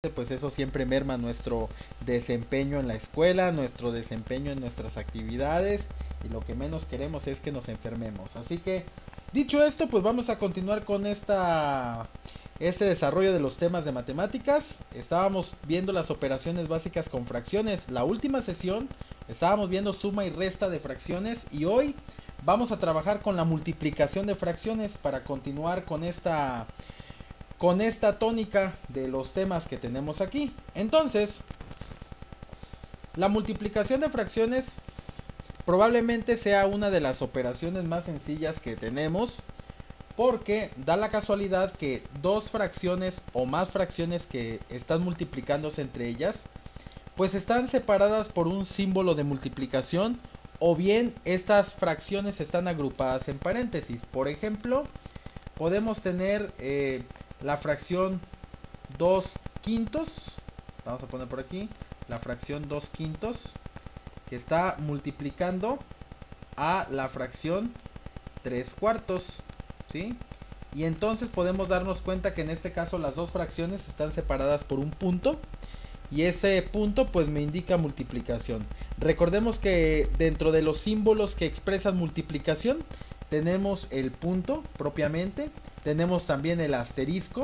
pues eso siempre merma nuestro desempeño en la escuela, nuestro desempeño en nuestras actividades, y lo que menos queremos es que nos enfermemos. Así que, dicho esto, pues vamos a continuar con este desarrollo de los temas de matemáticas. Estábamos viendo las operaciones básicas con fracciones. La última sesión estábamos viendo suma y resta de fracciones, y hoy vamos a trabajar con la multiplicación de fracciones para continuar con esta tónica de los temas que tenemos aquí. Entonces, la multiplicación de fracciones probablemente sea una de las operaciones más sencillas que tenemos, porque da la casualidad que dos fracciones o más fracciones que están multiplicándose entre ellas, pues están separadas por un símbolo de multiplicación, o bien estas fracciones están agrupadas en paréntesis. Por ejemplo, podemos tener la fracción 2 quintos, vamos a poner por aquí, la fracción 2 quintos, que está multiplicando a la fracción 3 cuartos, ¿sí? Y entonces podemos darnos cuenta que en este caso las dos fracciones están separadas por un punto, y ese punto pues me indica multiplicación. Recordemos que dentro de los símbolos que expresan multiplicación tenemos el punto propiamente, tenemos también el asterisco,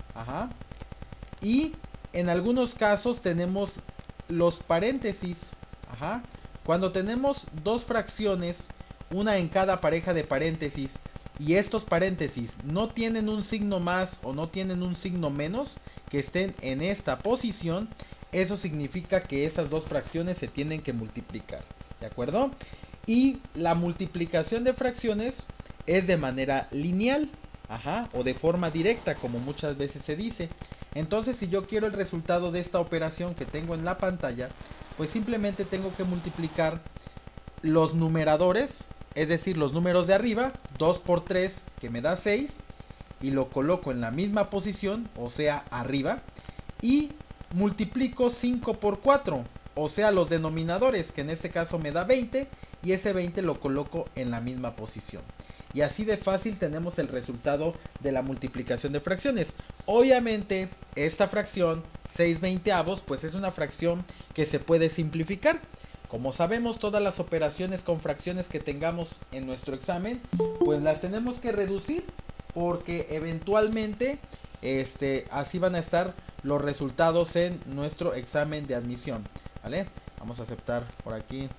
y en algunos casos tenemos los paréntesis. Cuando tenemos dos fracciones, una en cada pareja de paréntesis, y estos paréntesis no tienen un signo más o no tienen un signo menos que estén en esta posición, eso significa que esas dos fracciones se tienen que multiplicar, ¿de acuerdo? Y la multiplicación de fracciones es de manera lineal, o de forma directa, como muchas veces se dice. Entonces, si yo quiero el resultado de esta operación que tengo en la pantalla, pues simplemente tengo que multiplicar los numeradores, es decir, los números de arriba, 2 por 3, que me da 6, y lo coloco en la misma posición, o sea, arriba, y multiplico 5 por 4, o sea, los denominadores, que en este caso me da 20, y ese 20 lo coloco en la misma posición. Y así de fácil tenemos el resultado de la multiplicación de fracciones. Obviamente, esta fracción, 6/20, pues es una fracción que se puede simplificar. Como sabemos, todas las operaciones con fracciones que tengamos en nuestro examen, pues las tenemos que reducir, porque eventualmente así van a estar los resultados en nuestro examen de admisión, ¿vale? Vamos a aceptar por aquí.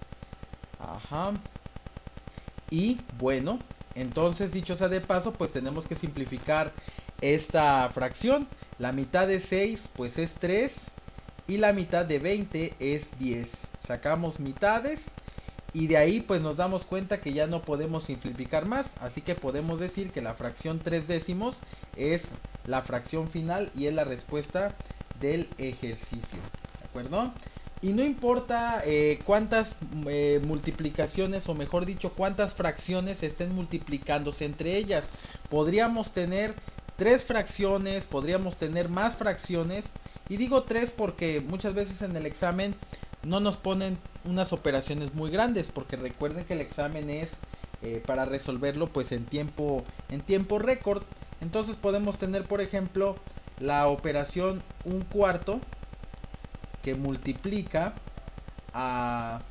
Y bueno, entonces, dicho sea de paso, pues tenemos que simplificar esta fracción. La mitad de 6 pues es 3, y la mitad de 20 es 10. Sacamos mitades y de ahí pues nos damos cuenta que ya no podemos simplificar más, así que podemos decir que la fracción 3/10 es la fracción final y es la respuesta del ejercicio, ¿de acuerdo? Y no importa cuántas multiplicaciones, o mejor dicho, cuántas fracciones estén multiplicándose entre ellas. Podríamos tener 3 fracciones, podríamos tener más fracciones. Y digo 3 porque muchas veces en el examen no nos ponen unas operaciones muy grandes, porque recuerden que el examen es para resolverlo pues en tiempo récord. Entonces podemos tener, por ejemplo, la operación 1/4, que multiplica a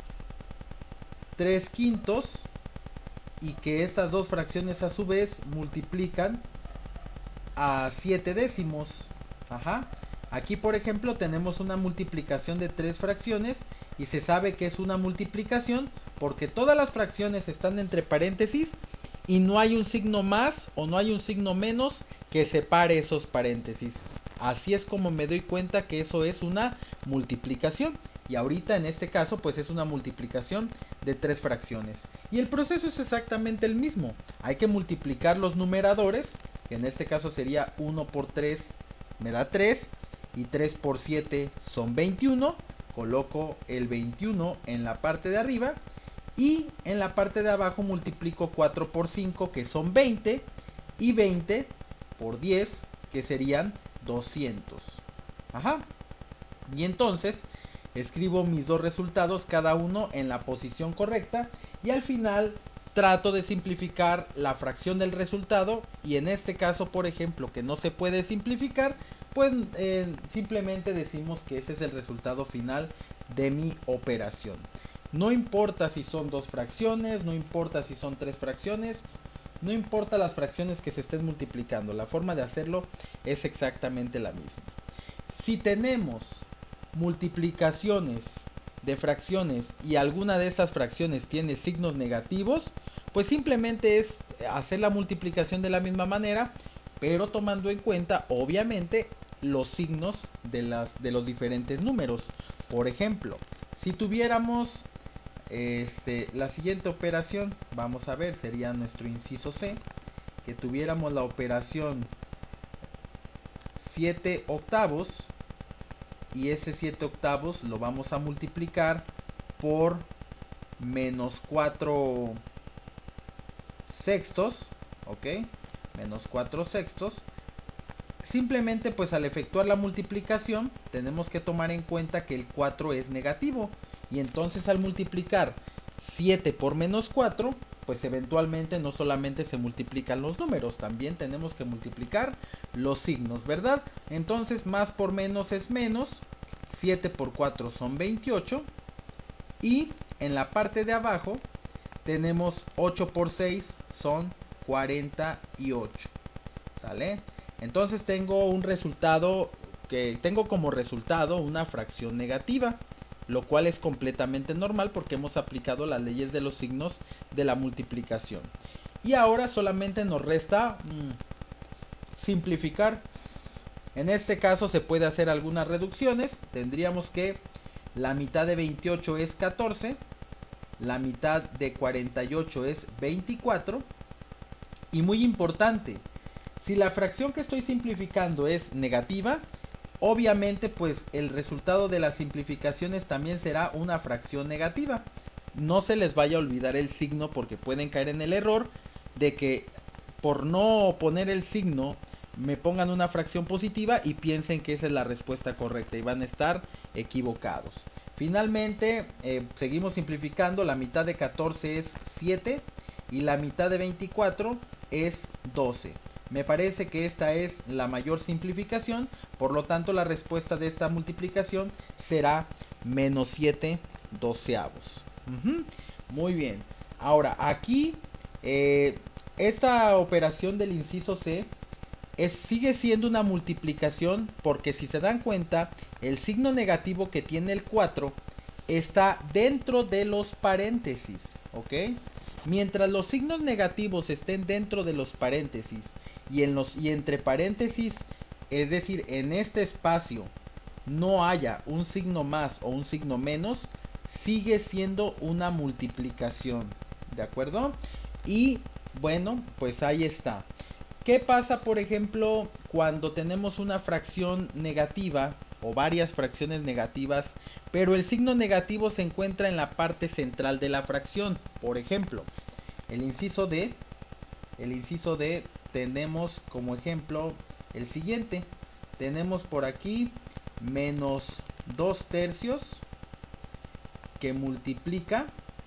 3 quintos, y que estas dos fracciones a su vez multiplican a 7 décimos. Aquí, por ejemplo, tenemos una multiplicación de 3 fracciones, y se sabe que es una multiplicación porque todas las fracciones están entre paréntesis y no hay un signo más o no hay un signo menos que separe esos paréntesis. Así es como me doy cuenta que eso es una multiplicación. Y ahorita en este caso pues es una multiplicación de 3 fracciones. Y el proceso es exactamente el mismo. Hay que multiplicar los numeradores, que en este caso sería 1 por 3 me da 3, y 3 por 7 son 21. Coloco el 21 en la parte de arriba, y en la parte de abajo multiplico 4 por 5, que son 20, y 20 por 10, que serían 200. Y entonces escribo mis dos resultados, cada uno en la posición correcta, y al final trato de simplificar la fracción del resultado. Y en este caso, por ejemplo, que no se puede simplificar, pues simplemente decimos que ese es el resultado final de mi operación. No importa si son dos fracciones, no importa si son tres fracciones, no importa las fracciones que se estén multiplicando, la forma de hacerlo es exactamente la misma. Si tenemos multiplicaciones de fracciones y alguna de esas fracciones tiene signos negativos, pues simplemente es hacer la multiplicación de la misma manera, pero tomando en cuenta obviamente los signos de los diferentes números. Por ejemplo, si tuviéramos la siguiente operación, vamos a ver, sería nuestro inciso C, que tuviéramos la operación 7 octavos, y ese 7 octavos lo vamos a multiplicar por menos 4 sextos, ok, menos 4 sextos. Simplemente pues al efectuar la multiplicación tenemos que tomar en cuenta que el 4 es negativo, y entonces al multiplicar 7 por menos 4, pues eventualmente no solamente se multiplican los números, también tenemos que multiplicar los signos, ¿verdad? Entonces más por menos es menos, 7 por 4 son 28, y en la parte de abajo tenemos 8 por 6 son 48, ¿vale? Entonces tengo un resultado que tengo como resultado una fracción negativa, lo cual es completamente normal porque hemos aplicado las leyes de los signos de la multiplicación. Y ahora solamente nos resta simplificar. En este caso se puede hacer algunas reducciones. Tendríamos que la mitad de 28 es 14, la mitad de 48 es 24, y muy importante, si la fracción que estoy simplificando es negativa, obviamente pues el resultado de las simplificaciones también será una fracción negativa. No se les vaya a olvidar el signo, porque pueden caer en el error de que por no poner el signo me pongan una fracción positiva y piensen que esa es la respuesta correcta, y van a estar equivocados. Finalmente seguimos simplificando. La mitad de 14 es 7 y la mitad de 24 es 12. Me parece que esta es la mayor simplificación, por lo tanto la respuesta de esta multiplicación será menos 7 doceavos. Muy bien. Ahora aquí esta operación del inciso C sigue siendo una multiplicación, porque si se dan cuenta el signo negativo que tiene el 4 está dentro de los paréntesis, ¿ok? Mientras los signos negativos estén dentro de los paréntesis y entre paréntesis, es decir, en este espacio no haya un signo más o un signo menos, sigue siendo una multiplicación, ¿de acuerdo? Y bueno, pues ahí está. ¿Qué pasa, por ejemplo, cuando tenemos una fracción negativa o varias fracciones negativas, pero el signo negativo se encuentra en la parte central de la fracción? Por ejemplo, el inciso D tenemos como ejemplo el siguiente. Tenemos por aquí menos 2 tercios que multiplica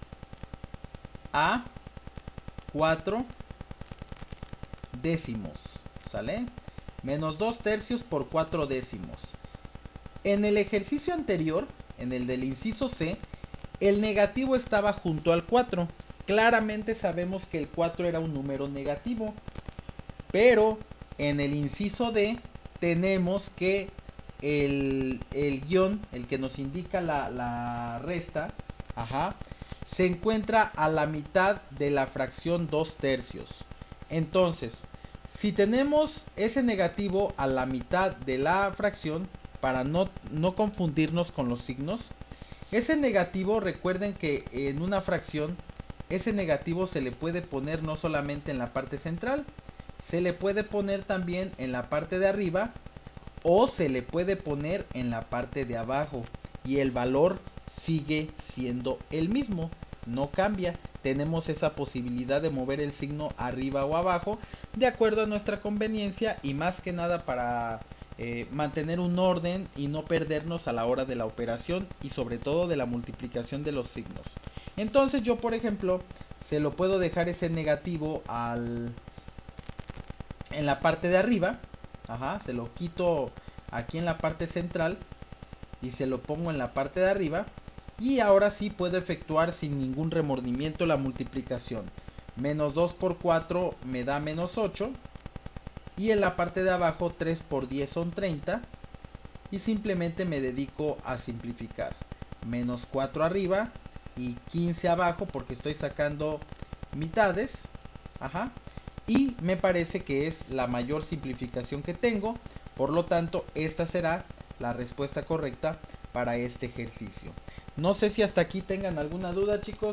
a 4 décimos, ¿sale? Menos 2 tercios por 4 décimos. En el ejercicio anterior, en el del inciso C, el negativo estaba junto al 4. Claramente sabemos que el 4 era un número negativo. Pero en el inciso D tenemos que el guión, el que nos indica la resta, se encuentra a la mitad de la fracción 2 tercios. Entonces, si tenemos ese negativo a la mitad de la fracción, para no confundirnos con los signos, ese negativo, recuerden que en una fracción, ese negativo se le puede poner no solamente en la parte central, se le puede poner también en la parte de arriba, o se le puede poner en la parte de abajo, y el valor sigue siendo el mismo, no cambia. Tenemos esa posibilidad de mover el signo arriba o abajo de acuerdo a nuestra conveniencia, y más que nada para mantener un orden y no perdernos a la hora de la operación y sobre todo de la multiplicación de los signos. Entonces yo, por ejemplo, se lo puedo dejar ese negativo en la parte de arriba, se lo quito aquí en la parte central y se lo pongo en la parte de arriba. Y ahora sí puedo efectuar sin ningún remordimiento la multiplicación. Menos 2 por 4 me da menos 8. Y en la parte de abajo 3 por 10 son 30. Y simplemente me dedico a simplificar. Menos 4 arriba y 15 abajo porque estoy sacando mitades. Ajá. Y me parece que es la mayor simplificación que tengo. Por lo tanto, esta será la respuesta correcta para este ejercicio. No sé si hasta aquí tengan alguna duda, chicos.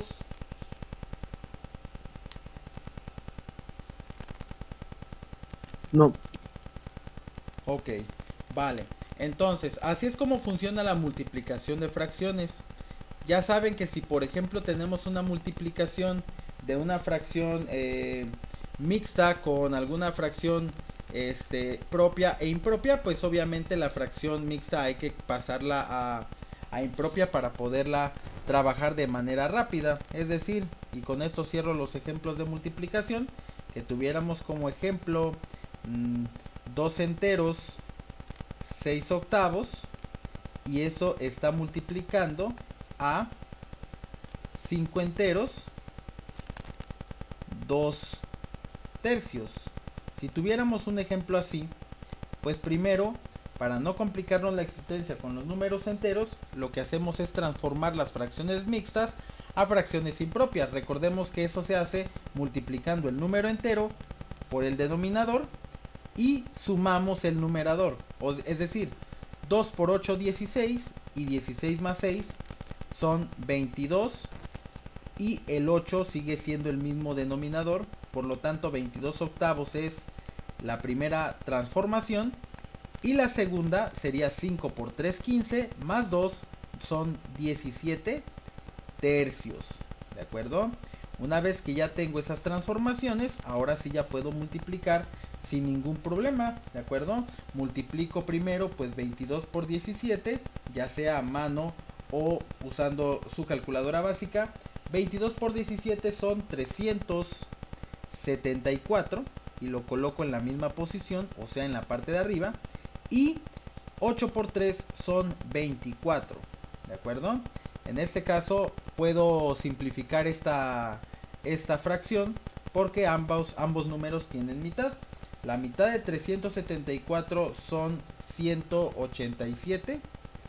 No. Ok, vale. Entonces, así es como funciona la multiplicación de fracciones. Ya saben que si por ejemplo tenemos una multiplicación de una fracción mixta con alguna fracción propia e impropia, pues obviamente la fracción mixta hay que pasarla a impropia para poderla trabajar de manera rápida. Es decir, y con esto cierro los ejemplos de multiplicación, que tuviéramos como ejemplo 2 enteros 6 octavos, y eso está multiplicando a 5 enteros 2 tercios. Si tuviéramos un ejemplo así, pues primero, para no complicarnos la existencia con los números enteros, lo que hacemos es transformar las fracciones mixtas a fracciones impropias. Recordemos que eso se hace multiplicando el número entero por el denominador y sumamos el numerador. Es decir, 2 por 8, 16, y 16 más 6 son 22, y el 8 sigue siendo el mismo denominador. Por lo tanto, 22 octavos es la primera transformación. Y la segunda sería 5 por 3, 15, más 2 son 17 tercios. ¿De acuerdo? Una vez que ya tengo esas transformaciones, ahora sí ya puedo multiplicar sin ningún problema. ¿De acuerdo? Multiplico primero pues 22 por 17, ya sea a mano o usando su calculadora básica. 22 por 17 son 374 y lo coloco en la misma posición, o sea en la parte de arriba. Y 8 por 3 son 24. ¿De acuerdo? En este caso puedo simplificar esta fracción porque ambos números tienen mitad. La mitad de 374 son 187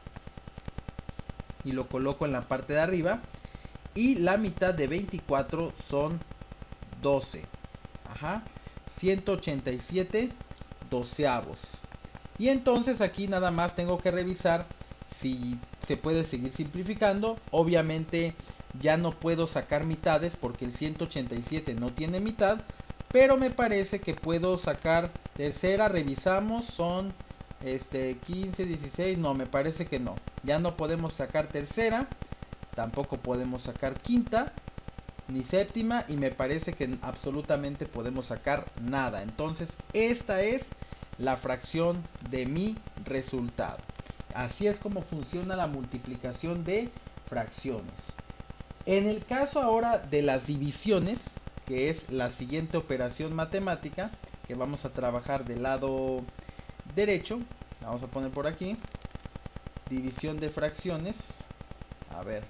y lo coloco en la parte de arriba. Y la mitad de 24 son 12. Ajá. 187 doceavos. Y entonces aquí nada más tengo que revisar si se puede seguir simplificando. Obviamente ya no puedo sacar mitades porque el 187 no tiene mitad. Pero me parece que puedo sacar tercera. Revisamos, son 15, 16. No, me parece que no. Ya no podemos sacar tercera. Tampoco podemos sacar quinta ni séptima, y me parece que absolutamente podemos sacar nada. Entonces esta es la fracción de mi resultado. Así es como funciona la multiplicación de fracciones. En el caso ahora de las divisiones, que es la siguiente operación matemática que vamos a trabajar del lado derecho, la vamos a poner por aquí. División de fracciones. A ver.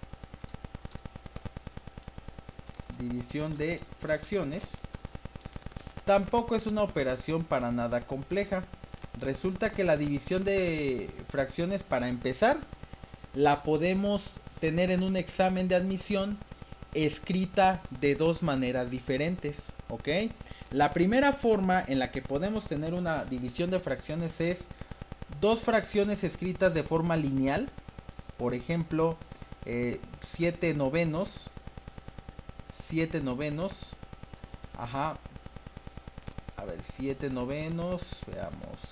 División de fracciones. Tampoco es una operación para nada compleja. Resulta que la división de fracciones, para empezar, la podemos tener en un examen de admisión escrita de dos maneras diferentes, ¿ok? La primera forma en la que podemos tener una división de fracciones es dos fracciones escritas de forma lineal. Por ejemplo, 7 novenos. 7 novenos. Ajá. A ver, 7 novenos. Veamos.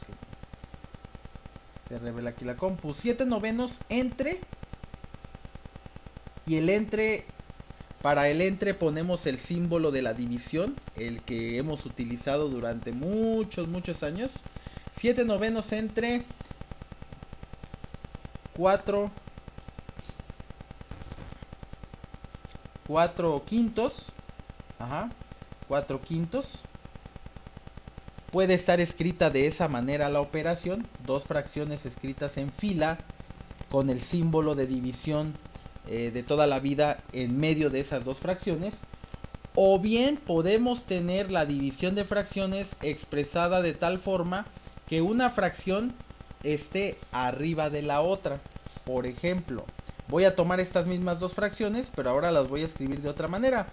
Se revela aquí la compu. 7 novenos entre. Y el entre. Para el entre ponemos el símbolo de la división. El que hemos utilizado durante muchos años. 7 novenos entre 4 quintos. Ajá. 4 quintos puede estar escrita de esa manera la operación, dos fracciones escritas en fila con el símbolo de división de toda la vida en medio de esas dos fracciones. O bien podemos tener la división de fracciones expresada de tal forma que una fracción esté arriba de la otra. Por ejemplo, voy a tomar estas mismas dos fracciones, pero ahora las voy a escribir de otra manera.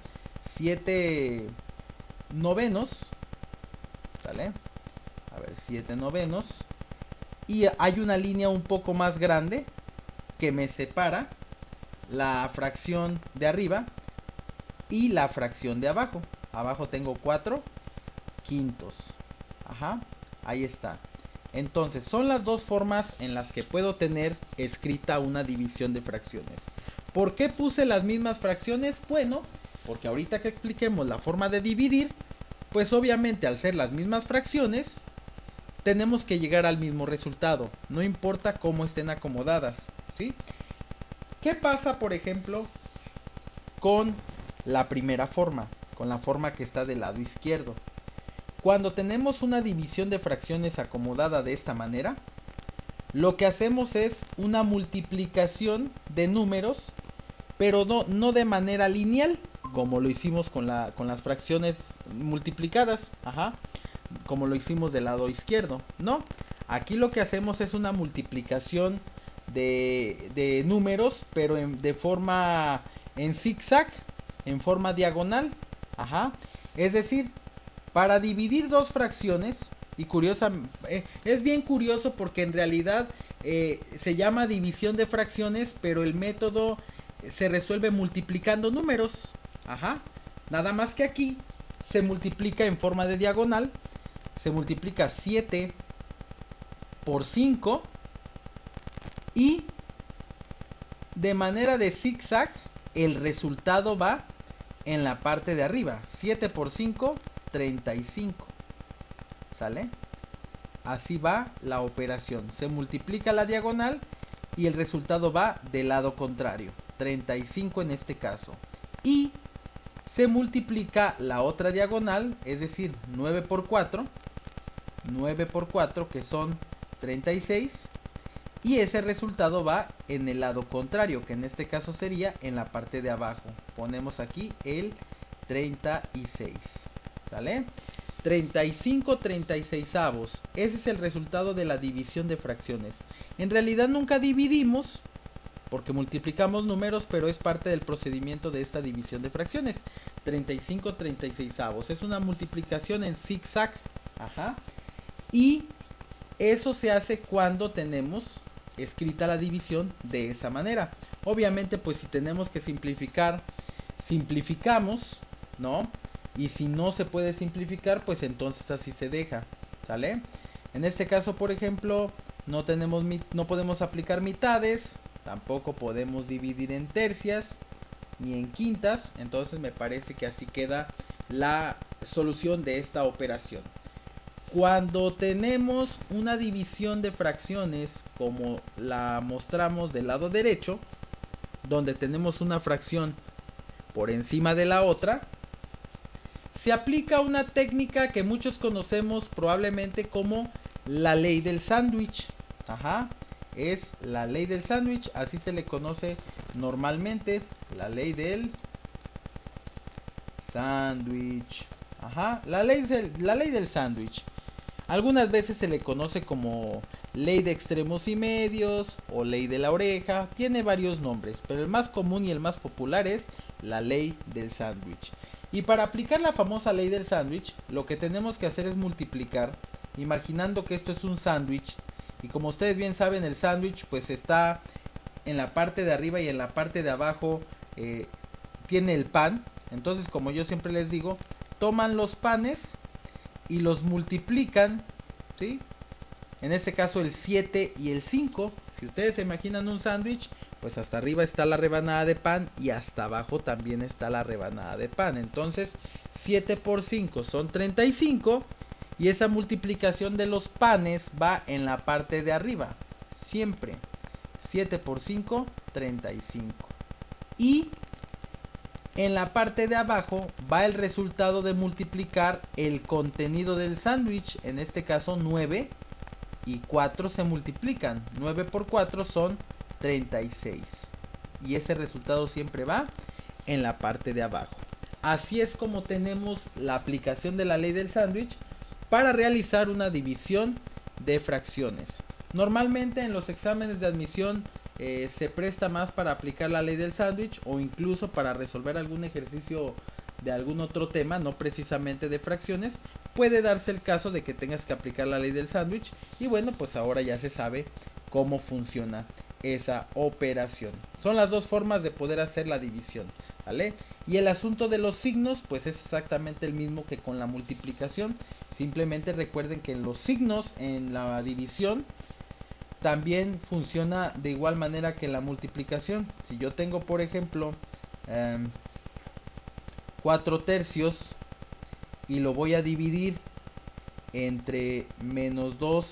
7 novenos, ¿sale? A ver, 7 novenos. Y hay una línea un poco más grande que me separa la fracción de arriba y la fracción de abajo. Abajo tengo 4 quintos. Ajá, ahí está. Entonces, son las dos formas en las que puedo tener escrita una división de fracciones. ¿Por qué puse las mismas fracciones? Bueno, porque ahorita que expliquemos la forma de dividir, pues obviamente al ser las mismas fracciones, tenemos que llegar al mismo resultado. No importa cómo estén acomodadas, ¿sí? ¿Qué pasa, por ejemplo, con la primera forma? Con la forma que está del lado izquierdo. Cuando tenemos una división de fracciones acomodada de esta manera, lo que hacemos es una multiplicación de números, pero no de manera lineal, como lo hicimos con las fracciones multiplicadas, ajá, como lo hicimos del lado izquierdo. No, aquí lo que hacemos es una multiplicación de números, pero de forma en zigzag, en forma diagonal, ajá, es decir, para dividir dos fracciones, y es bien curioso porque en realidad se llama división de fracciones, pero el método se resuelve multiplicando números. Ajá. Nada más que aquí se multiplica en forma de diagonal. Se multiplica 7 por 5 y de manera de zigzag el resultado va en la parte de arriba. 7 por 5, 35. ¿Sale? Así va la operación. Se multiplica la diagonal y el resultado va del lado contrario. 35 en este caso. Y se multiplica la otra diagonal, es decir, 9 por 4. 9 por 4 que son 36. Y ese resultado va en el lado contrario, que en este caso sería en la parte de abajo. Ponemos aquí el 36. ¿Sale? 35 36avos. Ese es el resultado de la división de fracciones. En realidad nunca dividimos porque multiplicamos números, pero es parte del procedimiento de esta división de fracciones. 35 36avos. Es una multiplicación en zigzag. Ajá. Y eso se hace cuando tenemos escrita la división de esa manera. Obviamente, pues si tenemos que simplificar, simplificamos, ¿no? Y si no se puede simplificar, pues entonces así se deja, ¿sale? En este caso, por ejemplo, no podemos aplicar mitades, tampoco podemos dividir en tercias ni en quintas. Entonces me parece que así queda la solución de esta operación. Cuando tenemos una división de fracciones como la mostramos del lado derecho, donde tenemos una fracción por encima de la otra, se aplica una técnica que muchos conocemos probablemente como la ley del sándwich. Ajá, es la ley del sándwich, así se le conoce normalmente, la ley del sándwich. Ajá, la ley del sándwich. Algunas veces se le conoce como ley de extremos y medios o ley de la oreja. Tiene varios nombres, pero el más común y el más popular es la ley del sándwich. Y para aplicar la famosa ley del sándwich, lo que tenemos que hacer es multiplicar, imaginando que esto es un sándwich. Y como ustedes bien saben, el sándwich pues está en la parte de arriba y en la parte de abajo tiene el pan. Entonces, como yo siempre les digo, toman los panes y los multiplican, ¿sí? En este caso el 7 y el 5. Si ustedes se imaginan un sándwich, pues hasta arriba está la rebanada de pan y hasta abajo también está la rebanada de pan. Entonces 7 por 5 son 35 y esa multiplicación de los panes va en la parte de arriba. Siempre 7 por 5, 35. Y En la parte de abajo va el resultado de multiplicar el contenido del sándwich, en este caso 9 y 4 se multiplican. 9 por 4 son 36. Y ese resultado siempre va en la parte de abajo. Así es como tenemos la aplicación de la ley del sándwich para realizar una división de fracciones. Normalmente en los exámenes de admisión se presta más para aplicar la ley del sándwich o incluso para resolver algún ejercicio de algún otro tema, no precisamente de fracciones. Puede darse el caso de que tengas que aplicar la ley del sándwich y bueno, pues ahora ya se sabe cómo funciona esa operación. Son las dos formas de poder hacer la división, ¿vale? Y el asunto de los signos pues es exactamente el mismo que con la multiplicación. Simplemente recuerden que los signos en la división también funciona de igual manera que la multiplicación. Si yo tengo por ejemplo 4 tercios y lo voy a dividir entre menos 2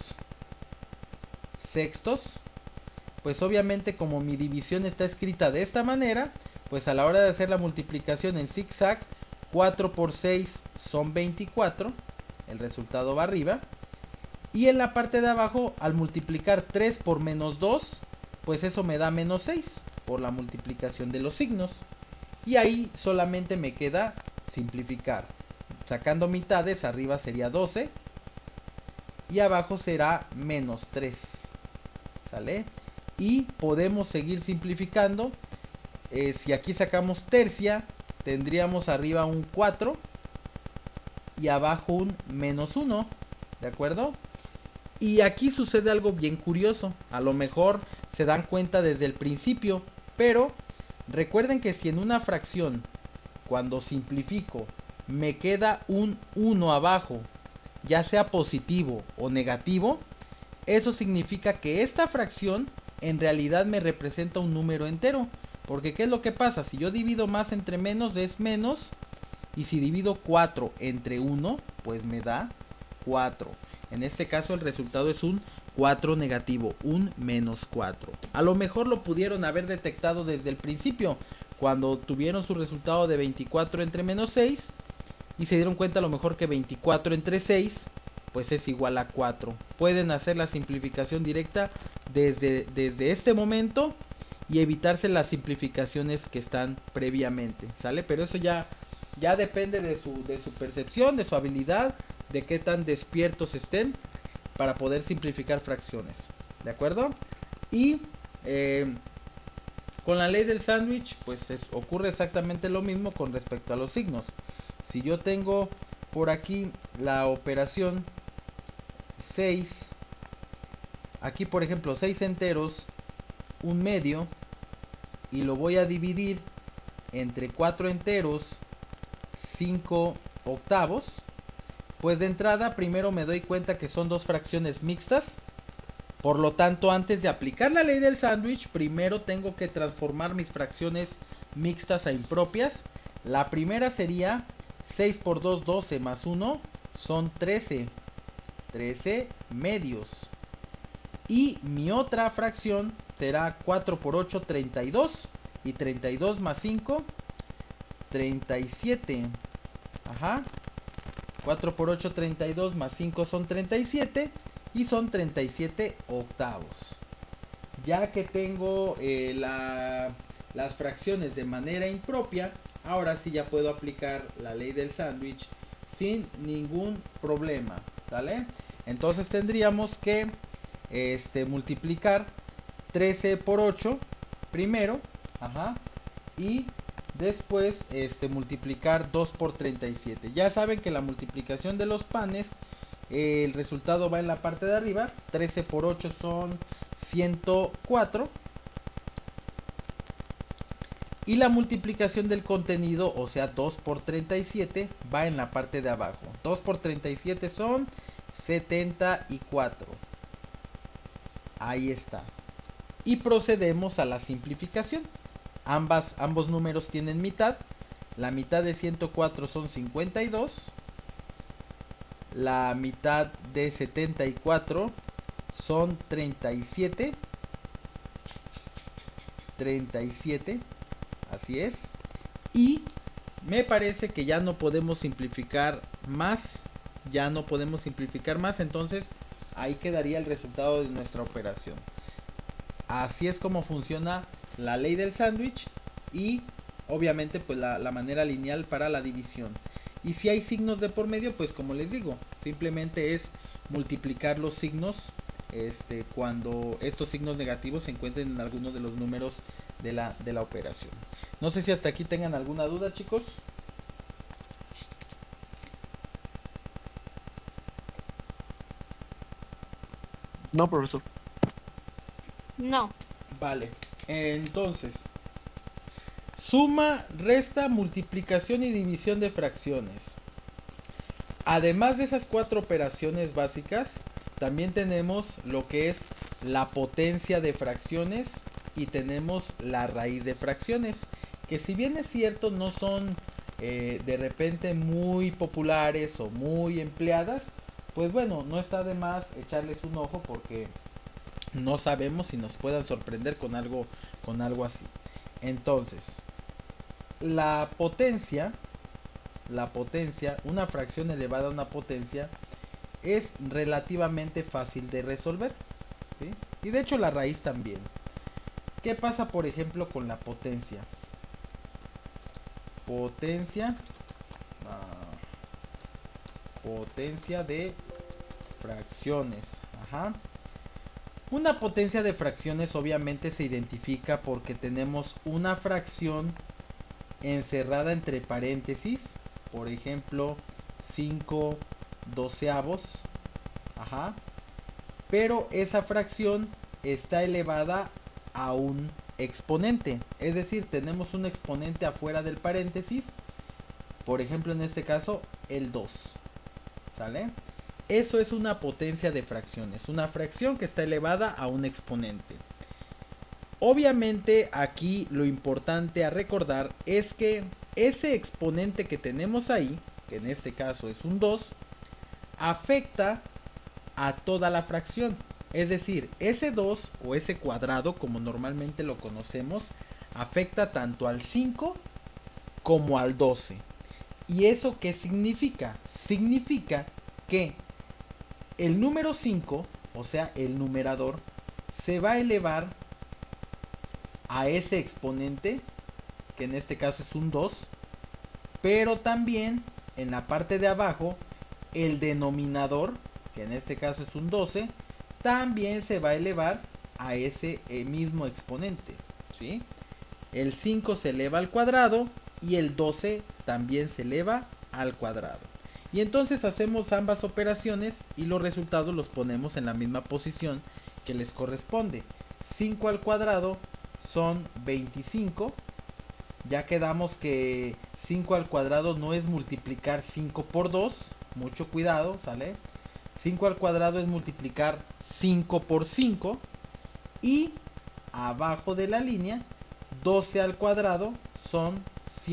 sextos, pues obviamente como mi división está escrita de esta manera, pues a la hora de hacer la multiplicación en zigzag, 4 por 6 son 24, el resultado va arriba. Y en la parte de abajo, al multiplicar 3 por menos 2, pues eso me da menos 6 por la multiplicación de los signos. Y ahí solamente me queda simplificar. Sacando mitades, arriba sería 12 y abajo será menos 3. ¿Sale? Y podemos seguir simplificando. Si aquí sacamos tercia, tendríamos arriba un 4 y abajo un menos 1. ¿De acuerdo? Y aquí sucede algo bien curioso. A lo mejor se dan cuenta desde el principio, pero recuerden que si en una fracción, cuando simplifico, me queda un 1 abajo, ya sea positivo o negativo, eso significa que esta fracción en realidad me representa un número entero. Porque ¿qué es lo que pasa? Si yo divido más entre menos es menos, y si divido 4 entre 1, pues me da 4. En este caso el resultado es un 4 negativo, un menos 4. A lo mejor lo pudieron haber detectado desde el principio, cuando tuvieron su resultado de 24 entre menos 6 y se dieron cuenta a lo mejor que 24 entre 6 pues es igual a 4. Pueden hacer la simplificación directa desde este momento y evitarse las simplificaciones que están previamente, ¿sale? Pero eso ya depende de su percepción, de su habilidad, de qué tan despiertos estén para poder simplificar fracciones, ¿de acuerdo? Y con la ley del sándwich pues ocurre exactamente lo mismo con respecto a los signos. Si yo tengo por aquí la operación 6, aquí por ejemplo 6 enteros, un medio, y lo voy a dividir entre 4 enteros, 5 octavos, pues de entrada primero me doy cuenta que son dos fracciones mixtas. Por lo tanto, antes de aplicar la ley del sándwich, primero tengo que transformar mis fracciones mixtas a impropias. La primera sería 6 por 2, 12 más 1 son 13. 13 medios. Y mi otra fracción será 4 por 8, 32. Y 32 más 5, 37. Ajá. 4 por 8, 32 más 5 son 37. Y son 37 octavos. Ya que tengo las fracciones de manera impropia, ahora sí ya puedo aplicar la ley del sándwich sin ningún problema, ¿sale? Entonces tendríamos que multiplicar 13 por 8 primero, ajá, y después multiplicar 2 por 37. Ya saben que la multiplicación de los panes, el resultado va en la parte de arriba. 13 por 8 son 104. Y la multiplicación del contenido, o sea 2 por 37, va en la parte de abajo. 2 por 37 son 74. Ahí está. Y procedemos a la simplificación. Ambos números tienen mitad. La mitad de 104 son 52. La mitad de 74 son 37. 37. Así es. Y me parece que ya no podemos simplificar más. Ya no podemos simplificar más. Entonces ahí quedaría el resultado de nuestra operación. Así es como funciona la ley del sándwich. Y obviamente pues la manera lineal para la división. Y si hay signos de por medio, pues como les digo, simplemente es multiplicar los signos cuando estos signos negativos se encuentren en alguno de los números de la operación. No sé si hasta aquí tengan alguna duda, chicos. No, profesor. No. Vale, entonces, suma, resta, multiplicación y división de fracciones. Además de esas 4 operaciones básicas, también tenemos lo que es la potencia de fracciones y tenemos la raíz de fracciones, que si bien es cierto no son de repente muy populares o muy empleadas, pues bueno, no está de más echarles un ojo porque no sabemos si nos puedan sorprender con algo así. Entonces, la potencia, una fracción elevada a una potencia, es relativamente fácil de resolver, ¿sí? Y de hecho la raíz también. ¿Qué pasa por ejemplo con la potencia? Potencia de fracciones. Ajá. Una potencia de fracciones obviamente se identifica porque tenemos una fracción encerrada entre paréntesis, por ejemplo 5 doceavos, ajá, pero esa fracción está elevada a un exponente, es decir, tenemos un exponente afuera del paréntesis, por ejemplo en este caso el 2, ¿sale? Eso es una potencia de fracciones, una fracción que está elevada a un exponente. Obviamente aquí lo importante a recordar es que ese exponente que tenemos ahí, que en este caso es un 2, afecta a toda la fracción. Es decir, ese 2 o ese cuadrado, como normalmente lo conocemos, afecta tanto al 5 como al 12. ¿Y eso qué significa? Significa que el número 5, o sea, el numerador, se va a elevar a ese exponente, que en este caso es un 2, pero también en la parte de abajo el denominador, que en este caso es un 12, también se va a elevar a ese mismo exponente, ¿sí? El 5 se eleva al cuadrado y el 12 también se eleva al cuadrado. Y entonces hacemos ambas operaciones y los resultados los ponemos en la misma posición que les corresponde. 5 al cuadrado son 25. Ya quedamos que 5 al cuadrado no es multiplicar 5 por 2. Mucho cuidado, ¿sale? 5 al cuadrado es multiplicar 5 por 5. Y abajo de la línea, 12 al cuadrado son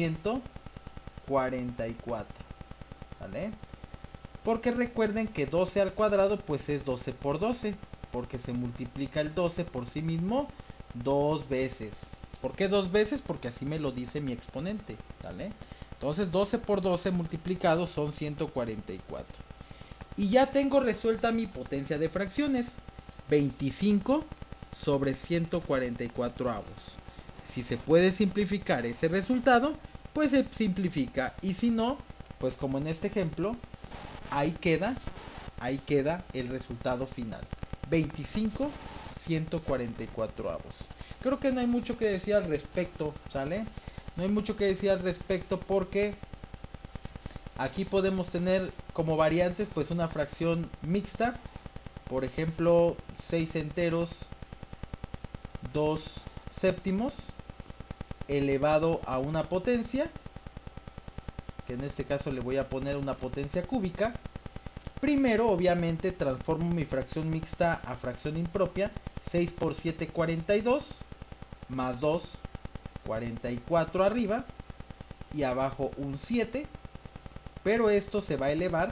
144. ¿Vale? Porque recuerden que 12 al cuadrado pues es 12 por 12. Porque se multiplica el 12 por sí mismo 2 veces. ¿Por qué 2 veces? Porque así me lo dice mi exponente. ¿Vale? Entonces 12 por 12 multiplicado son 144. Y ya tengo resuelta mi potencia de fracciones. 25 sobre 144 avos. Si se puede simplificar ese resultado, pues se simplifica. Y si no, pues como en este ejemplo, ahí queda el resultado final. 25, 144 avos. Creo que no hay mucho que decir al respecto, ¿sale? No hay mucho que decir al respecto porque aquí podemos tener como variantes pues una fracción mixta. Por ejemplo, 6 enteros, 2 séptimos elevado a una potencia, que en este caso le voy a poner una potencia cúbica. Primero obviamente transformo mi fracción mixta a fracción impropia. 6 por 7, 42, más 2, 44 arriba y abajo un 7, pero esto se va a elevar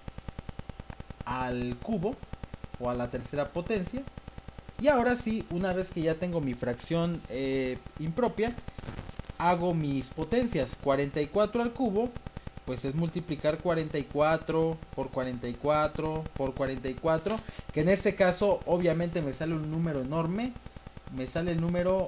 al cubo o a la tercera potencia. Y ahora sí, una vez que ya tengo mi fracción impropia, hago mis potencias. 44 al cubo, pues es multiplicar 44 por 44 por 44, que en este caso obviamente me sale un número enorme. Me sale el número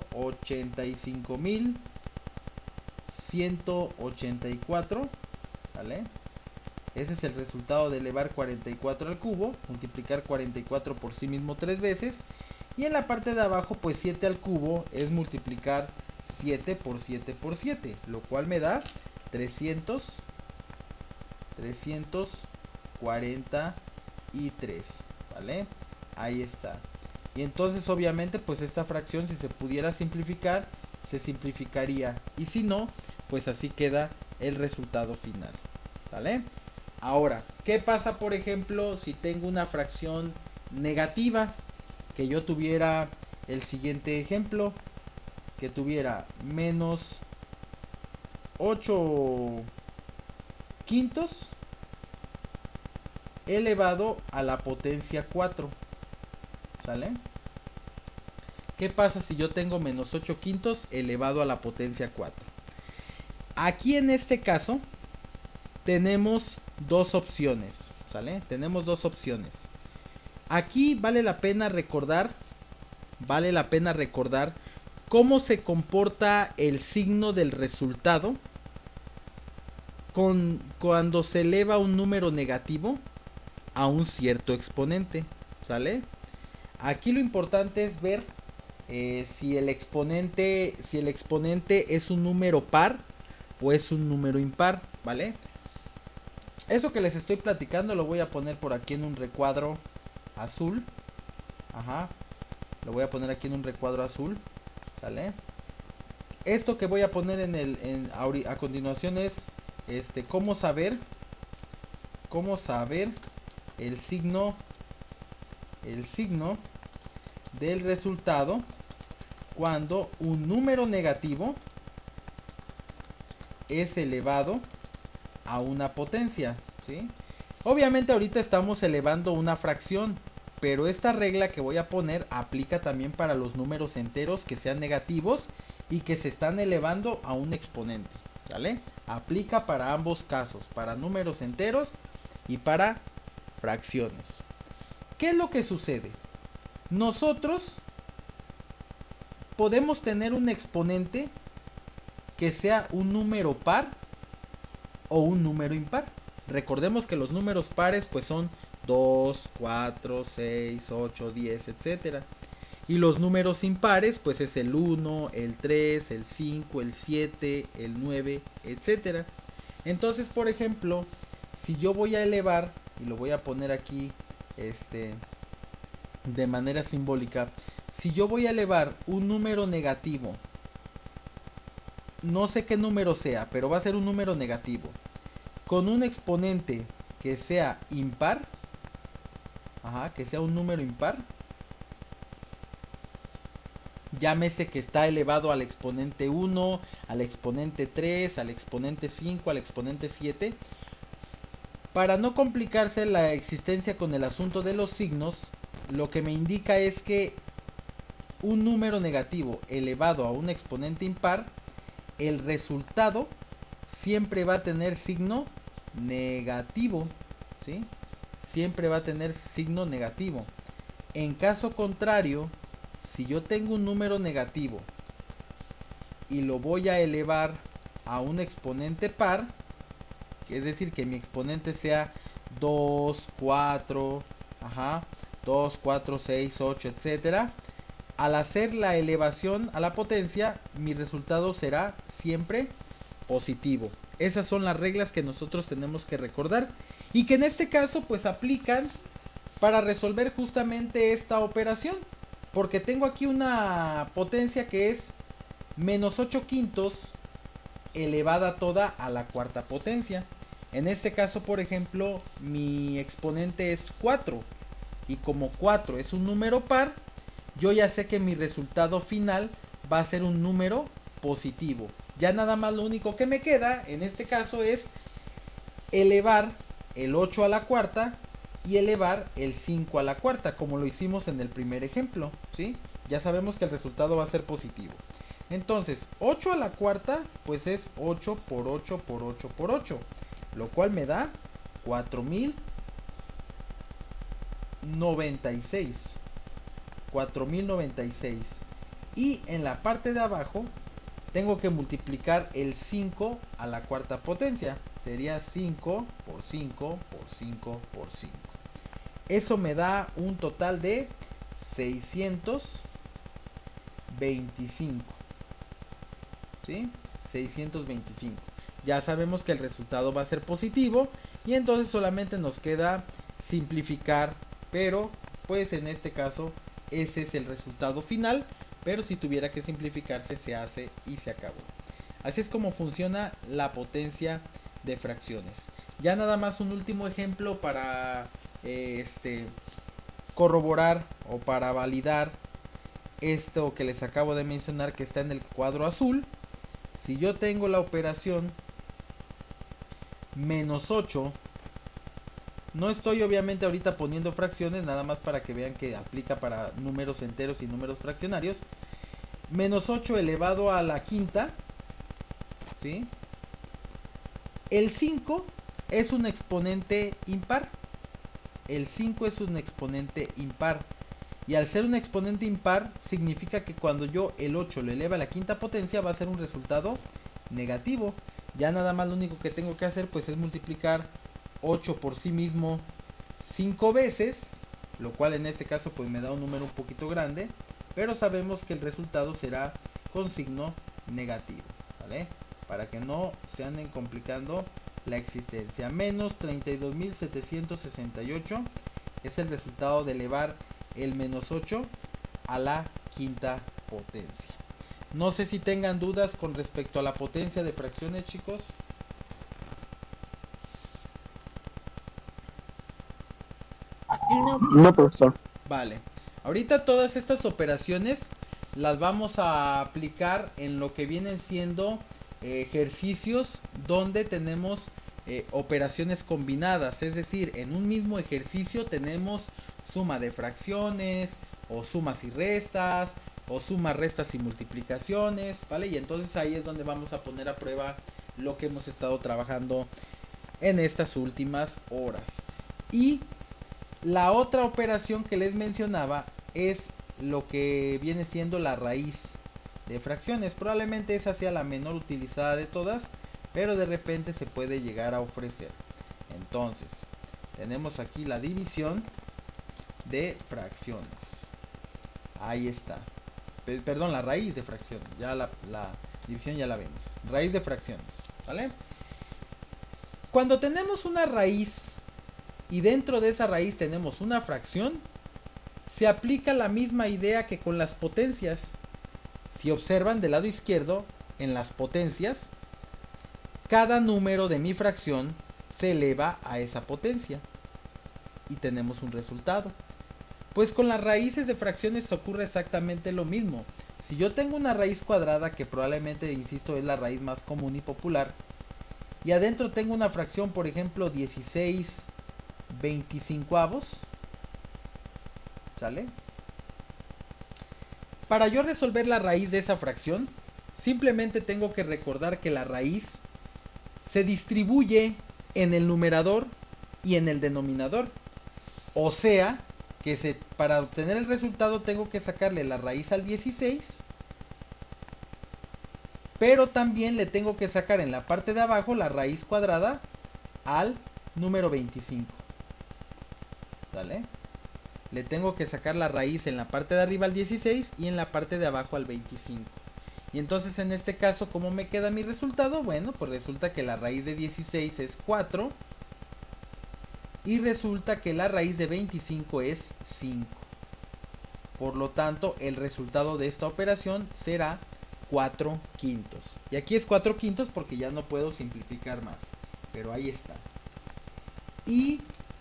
85.184, ¿vale? Ese es el resultado de elevar 44 al cubo, multiplicar 44 por sí mismo 3 veces. Y en la parte de abajo, pues 7 al cubo es multiplicar 7 por 7 por 7, lo cual me da 343, ¿vale? Ahí está. Y entonces obviamente pues esta fracción, si se pudiera simplificar, se simplificaría. Y si no, pues así queda el resultado final, ¿vale? Ahora, ¿qué pasa por ejemplo si tengo una fracción negativa? Que yo tuviera el siguiente ejemplo, que tuviera menos 8 quintos elevado a la potencia 4, ¿sale? ¿Qué pasa si yo tengo menos 8 quintos elevado a la potencia 4? Aquí en este caso tenemos dos opciones, ¿sale? Tenemos dos opciones. Aquí vale la pena recordar cómo se comporta el signo del resultado cuando se eleva un número negativo a un cierto exponente, ¿sale? Aquí lo importante es ver si el exponente es un número par o es un número impar, ¿vale? Eso que les estoy platicando lo voy a poner por aquí en un recuadro azul. Ajá. Lo voy a poner aquí en un recuadro azul, ¿sale? Esto que voy a poner a continuación es cómo saber el signo del resultado cuando un número negativo es elevado a una potencia, ¿sí? Obviamente ahorita estamos elevando una fracción, pero esta regla que voy a poner aplica también para los números enteros que sean negativos y que se están elevando a un exponente, ¿vale? Aplica para ambos casos, para números enteros y para fracciones. ¿Qué es lo que sucede? Nosotros podemos tener un exponente que sea un número par o un número impar. Recordemos que los números pares pues son 2, 4, 6, 8, 10, etc. Y los números impares pues es el 1, el 3, el 5, el 7, el 9, etc. Entonces, por ejemplo, si yo voy a elevar, y lo voy a poner aquí de manera simbólica, si yo voy a elevar un número negativo, no sé qué número sea, pero va a ser un número negativo, con un exponente que sea impar, que sea un número impar, llámese que está elevado al exponente 1, al exponente 3, al exponente 5, al exponente 7. Para no complicarse la existencia con el asunto de los signos, lo que me indica es que un número negativo elevado a un exponente impar, el resultado siempre va a tener signo negativo, ¿sí? Siempre va a tener signo negativo. En caso contrario, si yo tengo un número negativo y lo voy a elevar a un exponente par, es decir, que mi exponente sea 2, 4, 2, 4, 6, 8, etc. Al hacer la elevación a la potencia, mi resultado será siempre positivo. Esas son las reglas que nosotros tenemos que recordar y que en este caso pues aplican para resolver justamente esta operación. Porque tengo aquí una potencia que es menos 8 quintos elevada toda a la cuarta potencia. En este caso, por ejemplo, mi exponente es 4. Y como 4 es un número par, yo ya sé que mi resultado final va a ser un número positivo. Ya nada más lo único que me queda en este caso es elevar el 8 a la cuarta y elevar el 5 a la cuarta, como lo hicimos en el primer ejemplo, ¿sí? Ya sabemos que el resultado va a ser positivo. Entonces, 8 a la cuarta, pues es 8 por 8 por 8 por 8. Lo cual me da 4096. 4096. Y en la parte de abajo tengo que multiplicar el 5 a la cuarta potencia. Sería 5 por 5 por 5 por 5. Eso me da un total de 625. ¿Sí? 625. Ya sabemos que el resultado va a ser positivo. Y entonces solamente nos queda simplificar. Pero pues en este caso ese es el resultado final. Pero si tuviera que simplificarse, se hace y se acabó. Así es como funciona la potencia de fracciones. Ya nada más un último ejemplo para corroborar o para validar esto que les acabo de mencionar, que está en el cuadro azul. Si yo tengo la operación menos 8, no estoy obviamente ahorita poniendo fracciones, nada más para que vean que aplica para números enteros y números fraccionarios. Menos 8 elevado a la quinta, ¿sí? El 5 es un exponente impar. El 5 es un exponente impar. Y al ser un exponente impar, significa que cuando yo el 8 lo eleve a la quinta potencia, va a ser un resultado negativo. Ya nada más lo único que tengo que hacer pues es multiplicar 8 por sí mismo 5 veces, lo cual en este caso pues me da un número un poquito grande, pero sabemos que el resultado será con signo negativo, ¿vale? Para que no se anden complicando la existencia. Menos 32.768 es el resultado de elevar el menos 8 a la quinta potencia. No sé si tengan dudas con respecto a la potencia de fracciones, chicos. No. No, profesor. Vale. Ahorita todas estas operaciones las vamos a aplicar en lo que vienen siendo ejercicios donde tenemos operaciones combinadas. Es decir, en un mismo ejercicio tenemos suma de fracciones, o sumas y restas, o sumas, restas y multiplicaciones, ¿vale? Y entonces ahí es donde vamos a poner a prueba lo que hemos estado trabajando en estas últimas horas. Y la otra operación que les mencionaba es lo que viene siendo la raíz de fracciones. Probablemente esa sea la menor utilizada de todas, pero de repente se puede llegar a ofrecer. Entonces, tenemos aquí la división de fracciones. Ahí está. Perdón, la raíz de fracciones. Ya la división ya la vemos. Raíz de fracciones, ¿vale? Cuando tenemos una raíz y dentro de esa raíz tenemos una fracción, se aplica la misma idea que con las potencias. Si observan del lado izquierdo, en las potencias, cada número de mi fracción se eleva a esa potencia y tenemos un resultado. Pues con las raíces de fracciones ocurre exactamente lo mismo. Si yo tengo una raíz cuadrada, que probablemente, insisto, es la raíz más común y popular, y adentro tengo una fracción, por ejemplo, 16/25, ¿sale? Para yo resolver la raíz de esa fracción, simplemente tengo que recordar que la raíz se distribuye en el numerador y en el denominador. O sea, que para obtener el resultado tengo que sacarle la raíz al 16, pero también le tengo que sacar en la parte de abajo la raíz cuadrada al número 25. ¿Sale? Le tengo que sacar la raíz en la parte de arriba al 16 y en la parte de abajo al 25. Y entonces en este caso, ¿cómo me queda mi resultado? Bueno, pues resulta que la raíz de 16 es 4. Y resulta que la raíz de 25 es 5. Por lo tanto, el resultado de esta operación será 4 quintos. Y aquí es 4 quintos porque ya no puedo simplificar más. Pero ahí está. Y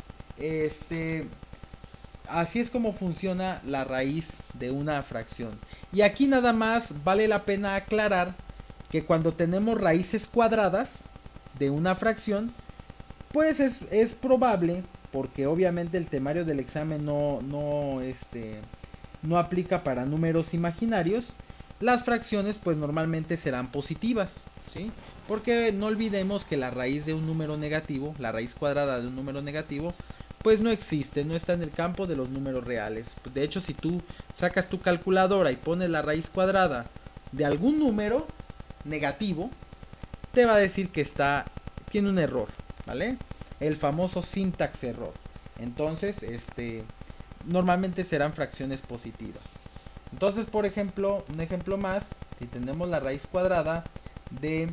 así es como funciona la raíz de una fracción. Y aquí nada más vale la pena aclarar que cuando tenemos raíces cuadradas de una fracción, pues es probable, porque obviamente el temario del examen no aplica para números imaginarios, las fracciones pues normalmente serán positivas, ¿sí? Porque no olvidemos que la raíz de un número negativo, la raíz cuadrada de un número negativo, pues no existe, no está en el campo de los números reales. De hecho, si tú sacas tu calculadora y pones la raíz cuadrada de algún número negativo, te va a decir que tiene un error, ¿vale? El famoso syntax error. Entonces, normalmente serán fracciones positivas. Entonces, por ejemplo, un ejemplo más, si tenemos la raíz cuadrada de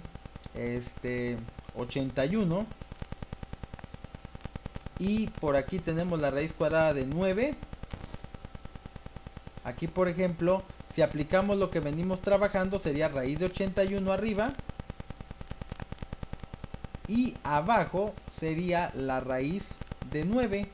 81 y por aquí tenemos la raíz cuadrada de 9. Aquí, por ejemplo, si aplicamos lo que venimos trabajando, sería raíz de 81 arriba y abajo sería la raíz de 9.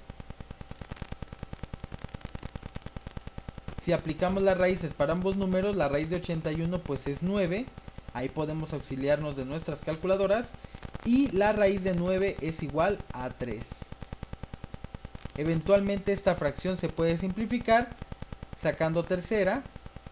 Si aplicamos las raíces para ambos números, la raíz de 81 pues es 9. Ahí podemos auxiliarnos de nuestras calculadoras. Y la raíz de 9 es igual a 3. Eventualmente esta fracción se puede simplificar sacando tercera.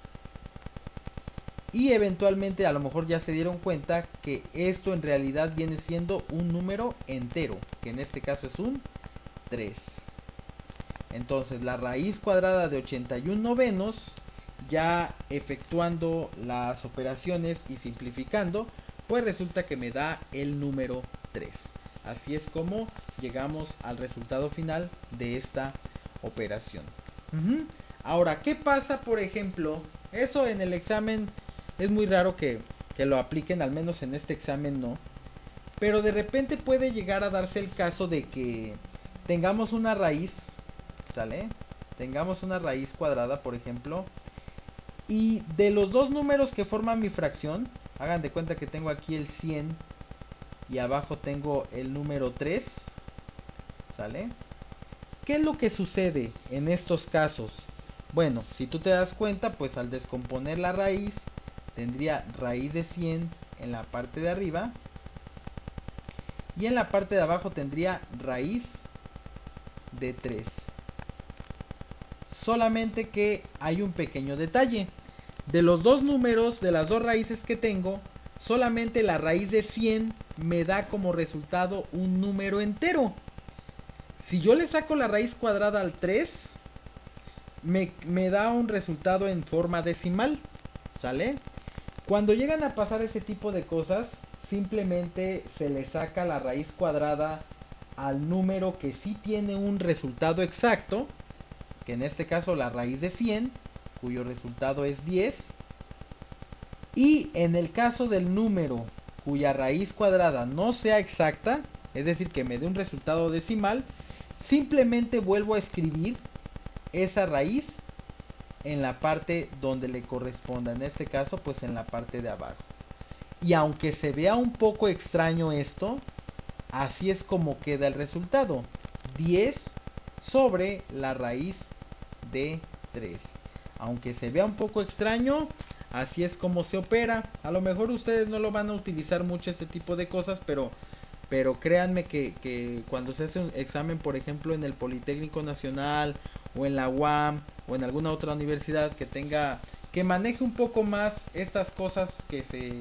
Y eventualmente a lo mejor ya se dieron cuenta que esto en realidad viene siendo un número entero, que en este caso es un 3. Entonces la raíz cuadrada de 81 novenos, ya efectuando las operaciones y simplificando, pues resulta que me da el número 3. Así es como llegamos al resultado final de esta operación. Ahora, ¿qué pasa, por ejemplo? Eso en el examen es muy raro que lo apliquen, al menos en este examen no. Pero de repente puede llegar a darse el caso de que tengamos una raíz, ¿sale? Tengamos una raíz cuadrada, por ejemplo. Y de los dos números que forman mi fracción, hagan de cuenta que tengo aquí el 100 y abajo tengo el número 3, ¿sale? ¿Qué es lo que sucede en estos casos? Bueno, si tú te das cuenta, pues al descomponer la raíz, tendría raíz de 100 en la parte de arriba. Y en la parte de abajo tendría raíz de 3. Solamente que hay un pequeño detalle. De los dos números, de las dos raíces que tengo, solamente la raíz de 100 me da como resultado un número entero. Si yo le saco la raíz cuadrada al 3, me da un resultado en forma decimal, ¿sale? Cuando llegan a pasar ese tipo de cosas, simplemente se le saca la raíz cuadrada al número que sí tiene un resultado exacto, que en este caso la raíz de 100, cuyo resultado es 10. Y en el caso del número cuya raíz cuadrada no sea exacta, es decir, que me dé un resultado decimal, simplemente vuelvo a escribir esa raíz en la parte donde le corresponda, en este caso pues en la parte de abajo. Y aunque se vea un poco extraño esto, así es como queda el resultado: 10 sobre la raíz de 3. Aunque se vea un poco extraño, así es como se opera. A lo mejor ustedes no lo van a utilizar mucho este tipo de cosas, pero créanme que cuando se hace un examen, por ejemplo en el Politécnico Nacional o en la UAM o en alguna otra universidad que maneje un poco más estas cosas que se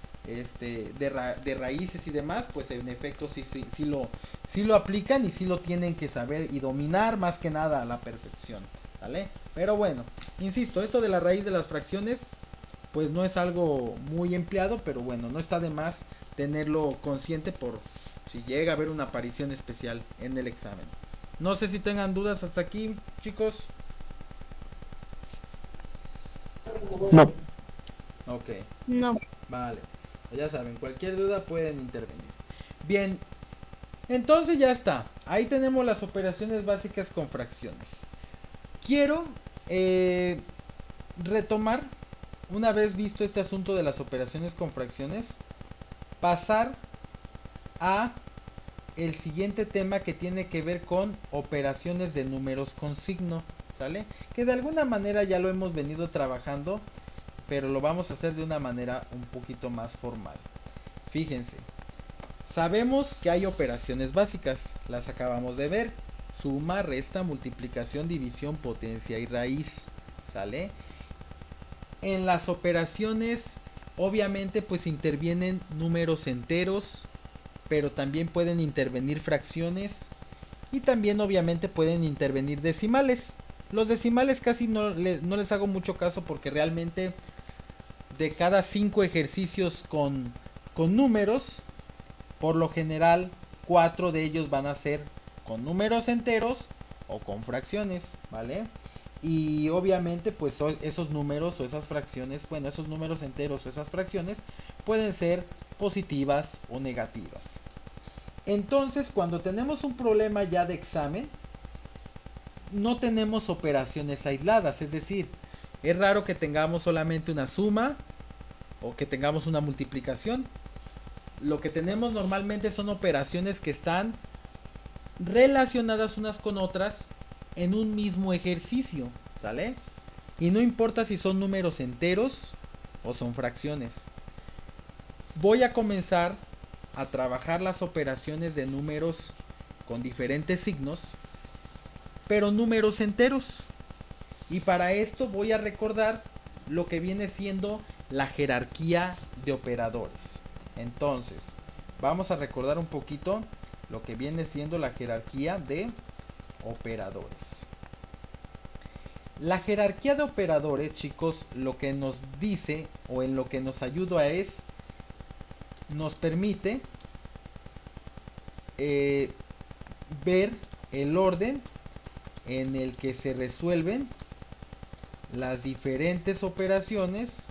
de raíces y demás, pues en efecto sí lo aplican y sí lo tienen que saber y dominar más que nada a la perfección, ¿vale? Pero bueno, insisto, esto de la raíz de las fracciones pues no es algo muy empleado, pero bueno, no está de más tenerlo consciente por si llega a haber una aparición especial en el examen. No sé si tengan dudas hasta aquí, chicos. No. Ok. No. Vale. Ya saben, cualquier duda pueden intervenir. Bien. Entonces ya está. Ahí tenemos las operaciones básicas con fracciones. Quiero retomar, una vez visto este asunto de las operaciones con fracciones, pasar a el siguiente tema que tiene que ver con operaciones de números con signo, ¿sale? Que de alguna manera ya lo hemos venido trabajando, pero lo vamos a hacer de una manera un poquito más formal. Fíjense, sabemos que hay operaciones básicas, las acabamos de ver: suma, resta, multiplicación, división, potencia y raíz, ¿sale? En las operaciones, obviamente, pues intervienen números enteros, pero también pueden intervenir fracciones y también obviamente pueden intervenir decimales. Los decimales casi no les hago mucho caso porque realmente de cada 5 ejercicios con números, por lo general 4 de ellos van a ser con números enteros o con fracciones, ¿vale? Y obviamente pues esos números o esas fracciones, bueno, esos números enteros o esas fracciones pueden ser positivas o negativas. Entonces, cuando tenemos un problema ya de examen, no tenemos operaciones aisladas, es decir, es raro que tengamos solamente una suma o que tengamos una multiplicación. Lo que tenemos normalmente son operaciones que están relacionadas unas con otras en un mismo ejercicio, ¿sale? Y no importa si son números enteros o son fracciones. Voy a comenzar a trabajar las operaciones de números con diferentes signos, pero números enteros. Y para esto voy a recordar lo que viene siendo la jerarquía de operadores. Entonces, vamos a recordar un poquito lo que viene siendo la jerarquía de operadores. La jerarquía de operadores, chicos, lo que nos dice o en lo que nos ayuda es, nos permite ver el orden en el que se resuelven las diferentes operaciones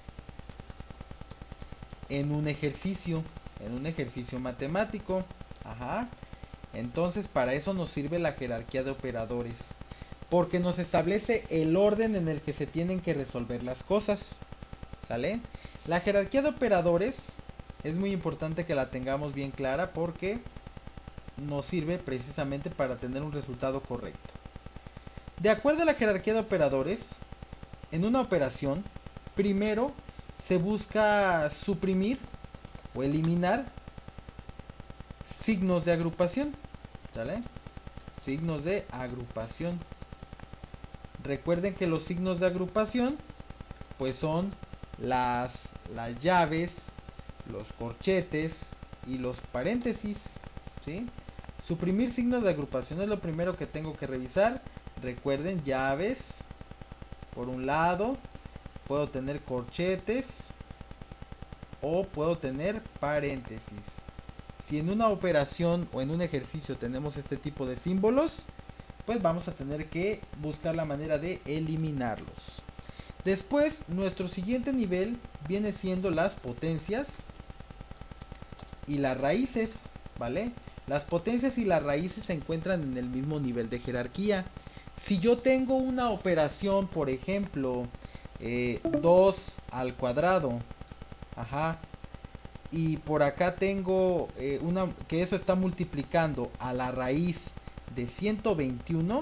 en un ejercicio matemático. Ajá. Entonces, para eso nos sirve la jerarquía de operadores, porque nos establece el orden en el que se tienen que resolver las cosas. ¿Sale? La jerarquía de operadores es muy importante que la tengamos bien clara porque nos sirve precisamente para tener un resultado correcto. De acuerdo a la jerarquía de operadores, en una operación, primero se busca suprimir o eliminar signos de agrupación. ¿Sale? Signos de agrupación. Recuerden que los signos de agrupación pues son las llaves, los corchetes y los paréntesis, ¿sí? Suprimir signos de agrupación es lo primero que tengo que revisar. Recuerden, llaves por un lado, puedo tener corchetes o puedo tener paréntesis. Si en una operación o en un ejercicio tenemos este tipo de símbolos, pues vamos a tener que buscar la manera de eliminarlos. Después, nuestro siguiente nivel viene siendo las potencias y las raíces, ¿vale? Las potencias y las raíces se encuentran en el mismo nivel de jerarquía. Si yo tengo una operación, por ejemplo, 2 al cuadrado, ajá, y por acá tengo que eso está multiplicando a la raíz de 121,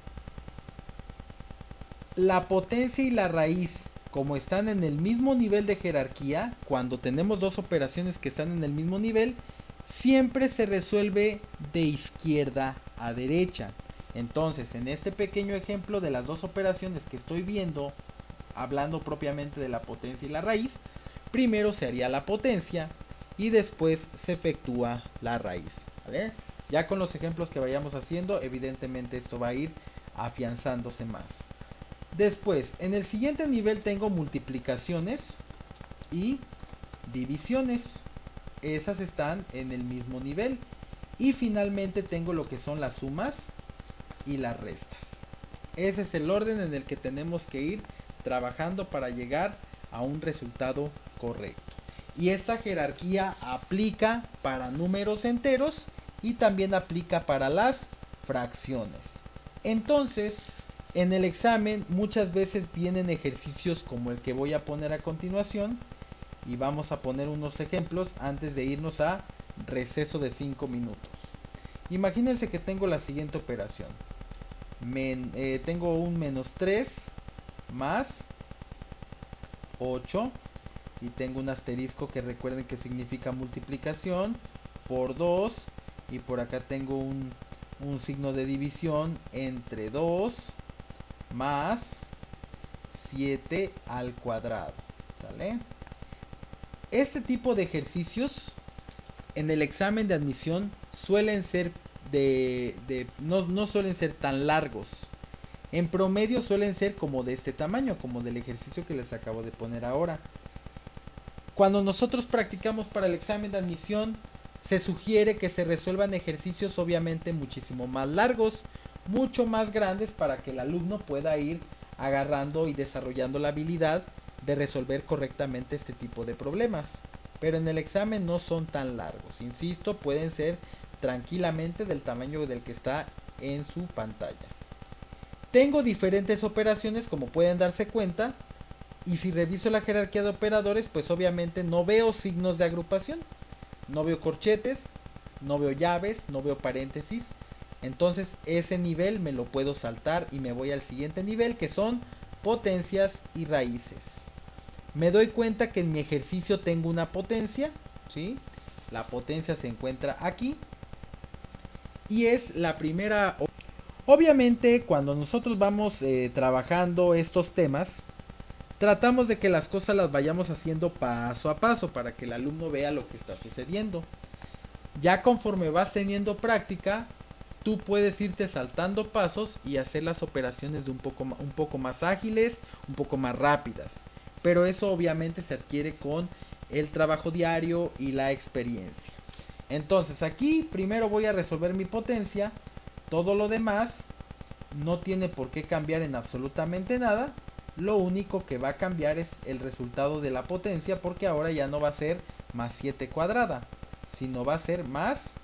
la potencia y la raíz, como están en el mismo nivel de jerarquía, cuando tenemos dos operaciones que están en el mismo nivel, siempre se resuelve de izquierda a derecha. Entonces, en este pequeño ejemplo de las dos operaciones que estoy viendo, hablando propiamente de la potencia y la raíz, primero se haría la potencia y después se efectúa la raíz, ¿vale? Ya con los ejemplos que vayamos haciendo, evidentemente esto va a ir afianzándose más. Después, en el siguiente nivel tengo multiplicaciones y divisiones. Esas están en el mismo nivel. Y finalmente tengo lo que son las sumas y las restas. Ese es el orden en el que tenemos que ir trabajando para llegar a un resultado correcto. Y esta jerarquía aplica para números enteros y también aplica para las fracciones. Entonces, en el examen muchas veces vienen ejercicios como el que voy a poner a continuación. Y vamos a poner unos ejemplos antes de irnos a receso de 5 minutos. Imagínense que tengo la siguiente operación. Tengo un menos 3 más 8. Y tengo un asterisco que recuerden que significa multiplicación por 2. Y por acá tengo un signo de división entre 2 más 7 al cuadrado. ¿Sale? Este tipo de ejercicios en el examen de admisión suelen ser no suelen ser tan largos. En promedio suelen ser como de este tamaño, como del ejercicio que les acabo de poner ahora. Cuando nosotros practicamos para el examen de admisión, se sugiere que se resuelvan ejercicios obviamente muchísimo más largos, mucho más grandes, para que el alumno pueda ir agarrando y desarrollando la habilidad de resolver correctamente este tipo de problemas. Pero en el examen no son tan largos, insisto, pueden ser tranquilamente del tamaño del que está en su pantalla. Tengo diferentes operaciones, como pueden darse cuenta, y si reviso la jerarquía de operadores, pues obviamente no veo signos de agrupación, no veo corchetes, no veo llaves, no veo paréntesis. Entonces ese nivel me lo puedo saltar y me voy al siguiente nivel, que son potencias y raíces. Me doy cuenta que en mi ejercicio tengo una potencia, ¿sí? La potencia se encuentra aquí y es la primera. Obviamente cuando nosotros vamos trabajando estos temas, tratamos de que las cosas las vayamos haciendo paso a paso para que el alumno vea lo que está sucediendo. Ya conforme vas teniendo práctica, tú puedes irte saltando pasos y hacer las operaciones de un poco más ágiles, un poco más rápidas. Pero eso obviamente se adquiere con el trabajo diario y la experiencia. Entonces aquí primero voy a resolver mi potencia. Todo lo demás no tiene por qué cambiar en absolutamente nada. Lo único que va a cambiar es el resultado de la potencia, porque ahora ya no va a ser más 7 cuadrada, sino va a ser más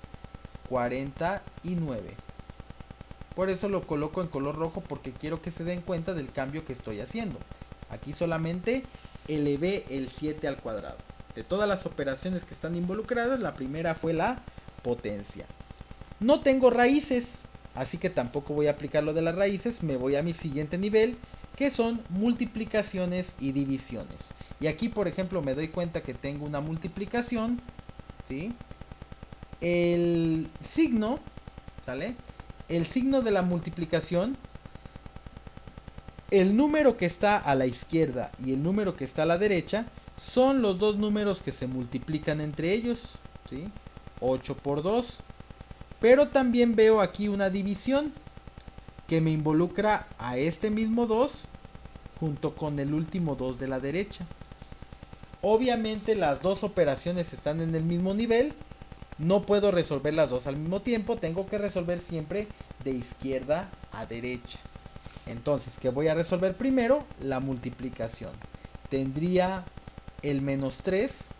49. Por eso lo coloco en color rojo, porque quiero que se den cuenta del cambio que estoy haciendo. Aquí solamente elevé el 7 al cuadrado. De todas las operaciones que están involucradas, la primera fue la potencia. No tengo raíces, así que tampoco voy a aplicar lo de las raíces. Me voy a mi siguiente nivel, que son multiplicaciones y divisiones. Y aquí, por ejemplo, me doy cuenta que tengo una multiplicación, ¿sí? El signo, ¿sale? El signo de la multiplicación, el número que está a la izquierda y el número que está a la derecha son los dos números que se multiplican entre ellos, ¿sí? 8 por 2. Pero también veo aquí una división que me involucra a este mismo 2 junto con el último 2 de la derecha. Obviamente las dos operaciones están en el mismo nivel. No puedo resolver las dos al mismo tiempo. Tengo que resolver siempre de izquierda a derecha. Entonces, ¿qué voy a resolver primero? La multiplicación. Tendría el menos 3.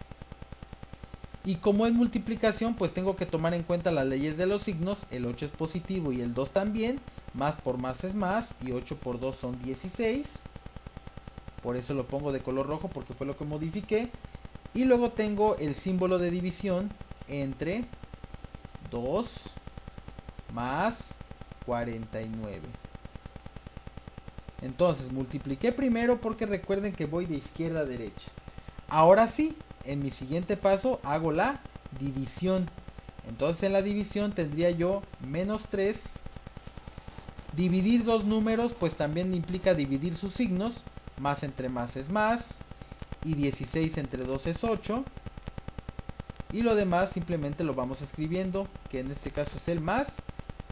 Y como es multiplicación, pues tengo que tomar en cuenta las leyes de los signos. El 8 es positivo y el 2 también. Más por más es más. Y 8 por 2 son 16. Por eso lo pongo de color rojo, porque fue lo que modifiqué. Y luego tengo el símbolo de división entre 2 más 49. Entonces multipliqué primero porque recuerden que voy de izquierda a derecha. Ahora sí, en mi siguiente paso hago la división. Entonces en la división tendría yo menos 3. Dividir dos números pues también implica dividir sus signos. Más entre más es más. Y 16 entre 2 es 8. Y lo demás simplemente lo vamos escribiendo, que en este caso es el más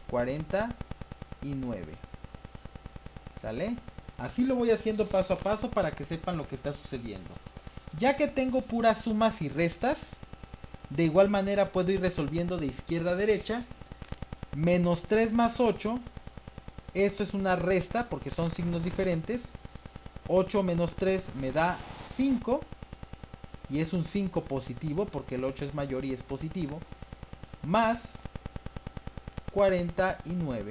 49. ¿Sale? Así lo voy haciendo paso a paso para que sepan lo que está sucediendo. Ya que tengo puras sumas y restas, de igual manera puedo ir resolviendo de izquierda a derecha. Menos 3 más 8. Esto es una resta porque son signos diferentes. 8 menos 3 me da 5. Y es un 5 positivo porque el 8 es mayor y es positivo. Más 49.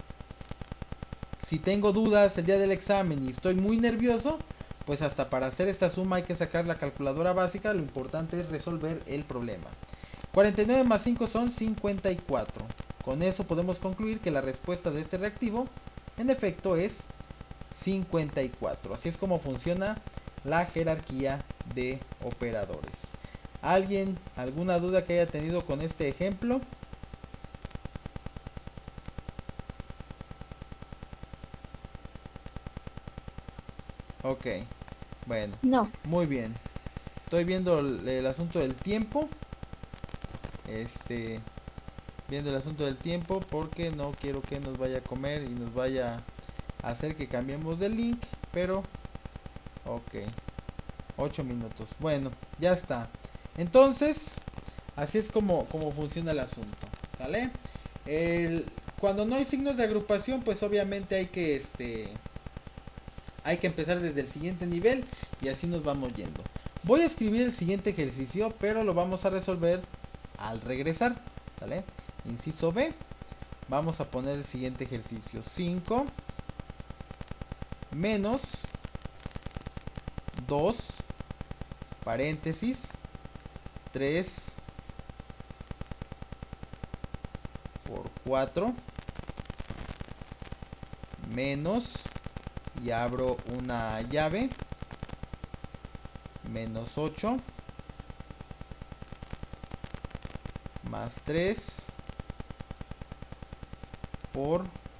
Si tengo dudas el día del examen y estoy muy nervioso, pues hasta para hacer esta suma hay que sacar la calculadora básica. Lo importante es resolver el problema. 49 más 5 son 54. Con eso podemos concluir que la respuesta de este reactivo en efecto es 54. Así es como funciona la jerarquía de operadores. ¿Alguien, alguna duda que haya tenido con este ejemplo? Ok, bueno, No. muy bien. Estoy viendo el asunto del tiempo. Viendo el asunto del tiempo porque no quiero que nos vaya a comer y nos vaya a hacer que cambiemos de link. Pero, ok, 8 minutos. Bueno, ya está. Entonces, así es como funciona el asunto. ¿Sale? Cuando no hay signos de agrupación, pues obviamente hay que empezar desde el siguiente nivel y así nos vamos yendo. Voy a escribir el siguiente ejercicio, pero lo vamos a resolver al regresar. ¿Sale? Inciso B. Vamos a poner el siguiente ejercicio. 5 menos 2 paréntesis 3 por 4 menos, y abro una llave, menos 8 más 3 por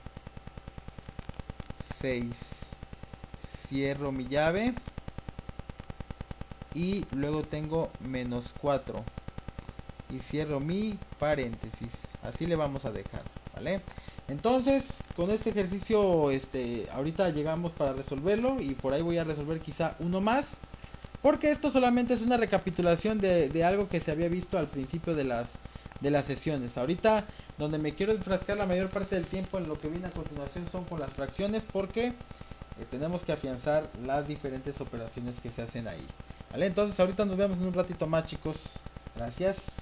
6. Cierro mi llave y luego tengo menos 4 y cierro mi paréntesis. Así le vamos a dejar, ¿vale? Entonces, con este ejercicio, ahorita llegamos para resolverlo y por ahí voy a resolver quizá uno más, porque esto solamente es una recapitulación de algo que se había visto al principio de las sesiones. Ahorita, donde me quiero enfrascar la mayor parte del tiempo en lo que viene a continuación son con las fracciones, porque tenemos que afianzar las diferentes operaciones que se hacen ahí, ¿vale? Entonces, ahorita nos vemos en un ratito más, chicos. Gracias.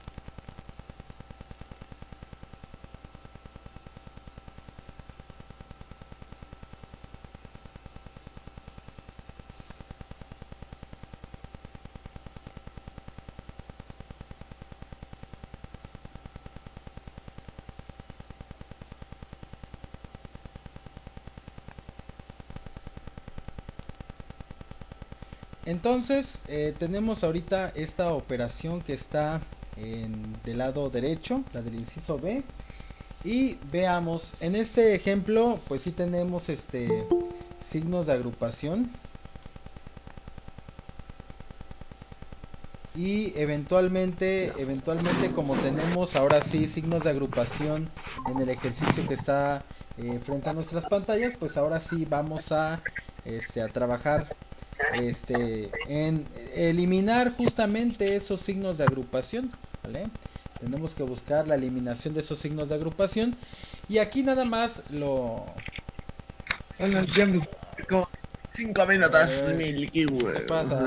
Entonces tenemos ahorita esta operación que está del lado derecho, la del inciso B. Y veamos, en este ejemplo pues sí tenemos signos de agrupación. Y eventualmente como tenemos ahora sí signos de agrupación en el ejercicio que está frente a nuestras pantallas, pues ahora sí vamos a trabajar en eliminar justamente esos signos de agrupación, ¿vale? Tenemos que buscar la eliminación de esos signos de agrupación y aquí nada más lo... Bueno, el tiempo como 5 minutos, ¿Qué pasa?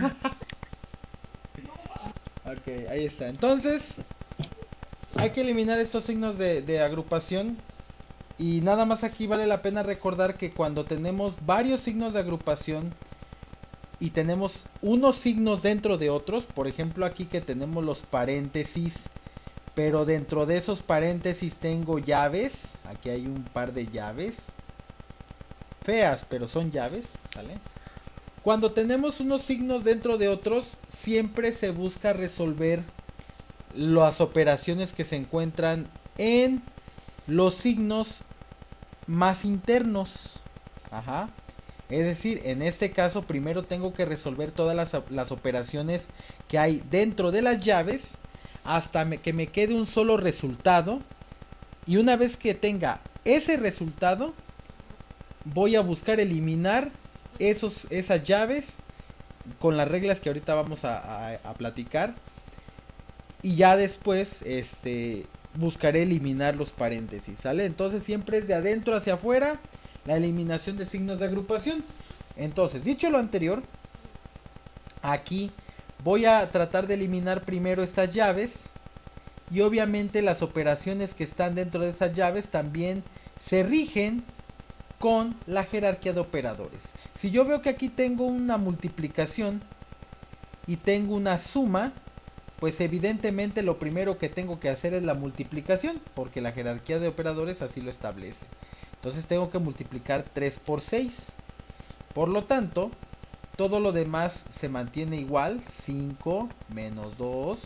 Ok, ahí está. Entonces, hay que eliminar estos signos de agrupación. Y nada más aquí vale la pena recordar que cuando tenemos varios signos de agrupación y tenemos unos signos dentro de otros, por ejemplo aquí que tenemos los paréntesis, pero dentro de esos paréntesis tengo llaves, aquí hay un par de llaves, feas pero son llaves, ¿sale? Cuando tenemos unos signos dentro de otros, siempre se busca resolver las operaciones que se encuentran en los signos más internos. Ajá. Es decir, en este caso primero tengo que resolver todas las operaciones que hay dentro de las llaves hasta que me quede un solo resultado. Y una vez que tenga ese resultado, voy a buscar eliminar esas llaves con las reglas que ahorita vamos a platicar. Y ya después buscaré eliminar los paréntesis, ¿sale? Entonces siempre es de adentro hacia afuera la eliminación de signos de agrupación. Entonces, dicho lo anterior, aquí voy a tratar de eliminar primero estas llaves. Y obviamente las operaciones que están dentro de esas llaves también se rigen con la jerarquía de operadores. Si yo veo que aquí tengo una multiplicación y tengo una suma, pues evidentemente lo primero que tengo que hacer es la multiplicación, porque la jerarquía de operadores así lo establece. Entonces tengo que multiplicar 3 por 6. Por lo tanto, todo lo demás se mantiene igual. 5 menos 2,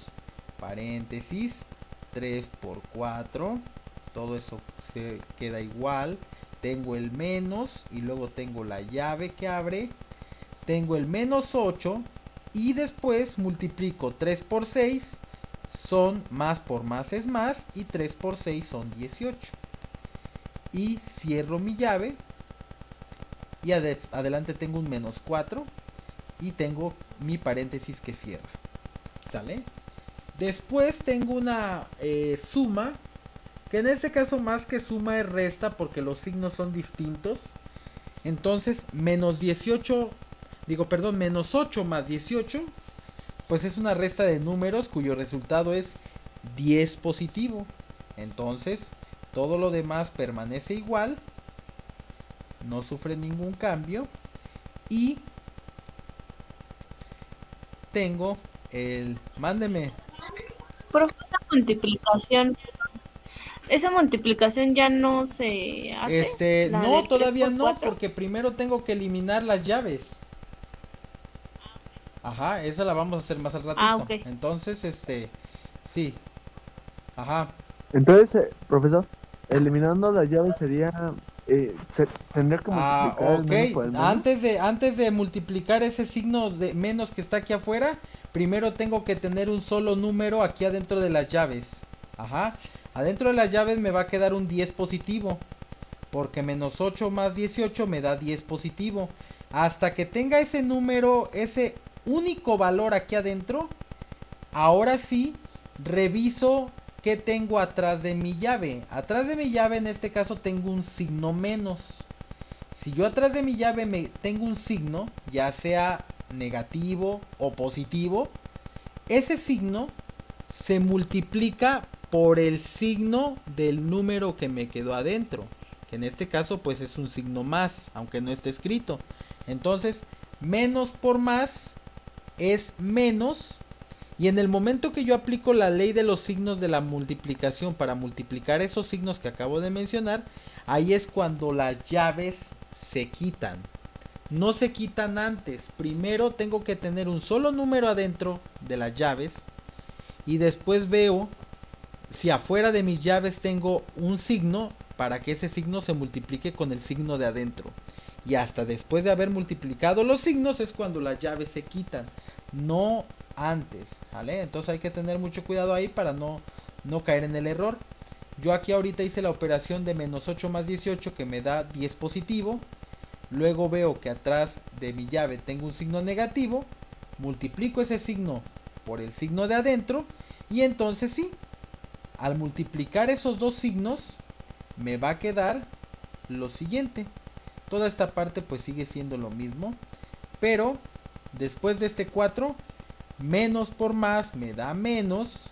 paréntesis, 3 por 4. Todo eso se queda igual. tengo el menos y luego tengo la llave que abre, tengo el menos 8 y después multiplico 3 por 6, son más por más es más y 3 por 6 son 18. Y cierro mi llave y adelante tengo un menos 4 y tengo mi paréntesis que cierra. ¿Sale? Después tengo una suma, que en este caso más que suma es resta porque los signos son distintos. Entonces menos 8 más 18, pues es una resta de números cuyo resultado es 10 positivo. Entonces todo lo demás permanece igual, no sufre ningún cambio. Y tengo el... Mándeme. Profe, esa multiplicación ya no se hace. La No, del 3 todavía por no, 4. porque primero tengo que eliminar las llaves. Ajá, esa la vamos a hacer más al ratito. Ok. Entonces, sí. Ajá. Entonces, profesor, eliminando las llaves sería... tendría que multiplicar el menos por el Ok. menos. Antes de multiplicar ese signo de menos que está aquí afuera, primero tengo que tener un solo número aquí adentro de las llaves. Ajá. Adentro de las llaves me va a quedar un 10 positivo, porque menos 8 más 18 me da 10 positivo. Hasta que tenga ese número, ese único valor aquí adentro, ahora sí reviso qué tengo atrás de mi llave. Atrás de mi llave en este caso tengo un signo menos. Si yo atrás de mi llave tengo un signo, ya sea negativo o positivo, ese signo se multiplica por el signo del número que me quedó adentro, que en este caso pues es un signo más, aunque no esté escrito. Entonces menos por más es menos, y en el momento que yo aplico la ley de los signos de la multiplicación para multiplicar esos signos que acabo de mencionar, ahí es cuando las llaves se quitan. No se quitan antes. Primero tengo que tener un solo número adentro de las llaves y después veo si afuera de mis llaves tengo un signo para que ese signo se multiplique con el signo de adentro. Y hasta después de haber multiplicado los signos es cuando las llaves se quitan, no antes, ¿vale? Entonces hay que tener mucho cuidado ahí para no caer en el error. Yo aquí ahorita hice la operación de menos 8 más 18 que me da 10 positivo. Luego veo que atrás de mi llave tengo un signo negativo. Multiplico ese signo por el signo de adentro. Y entonces sí, al multiplicar esos dos signos me va a quedar lo siguiente. Toda esta parte pues sigue siendo lo mismo. Pero después de este 4, menos por más me da menos.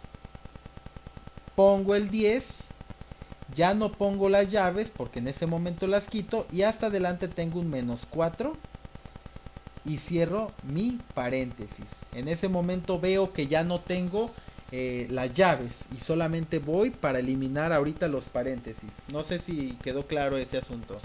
Pongo el 10. Ya no pongo las llaves porque en ese momento las quito. Y hasta adelante tengo un menos 4. Y cierro mi paréntesis. En ese momento veo que ya no tengo las llaves. Y solamente voy para eliminar ahorita los paréntesis. No sé si quedó claro ese asunto.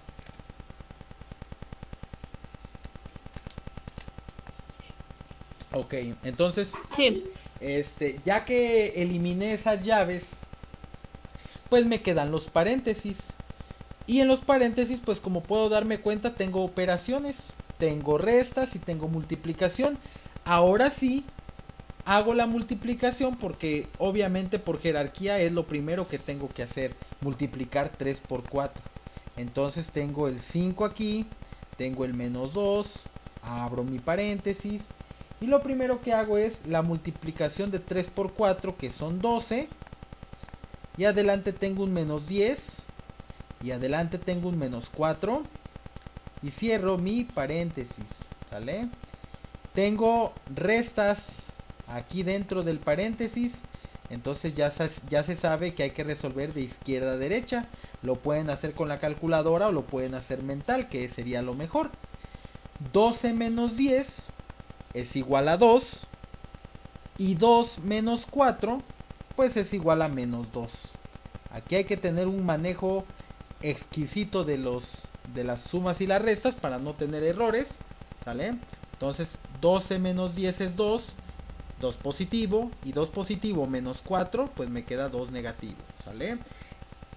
Ok, entonces Sí. ya que eliminé esas llaves, pues me quedan los paréntesis. Y en los paréntesis, pues como puedo darme cuenta, tengo operaciones, tengo restas y tengo multiplicación. Ahora sí, hago la multiplicación porque obviamente por jerarquía es lo primero que tengo que hacer, multiplicar 3 por 4. Entonces tengo el 5 aquí, tengo el menos 2, abro mi paréntesis. Y lo primero que hago es la multiplicación de 3 por 4, que son 12. Y adelante tengo un menos 10. Y adelante tengo un menos 4. Y cierro mi paréntesis. ¿Sale? Tengo restas aquí dentro del paréntesis. Entonces ya se sabe que hay que resolver de izquierda a derecha. Lo pueden hacer con la calculadora o lo pueden hacer mental, que sería lo mejor. 12 menos 10 es igual a 2. Y 2 menos 4 pues es igual a menos 2. Aquí hay que tener un manejo exquisito de las sumas y las restas para no tener errores, ¿vale? Entonces 12 menos 10 es 2, 2 positivo, y 2 positivo menos 4 pues me queda 2 negativo, ¿sale?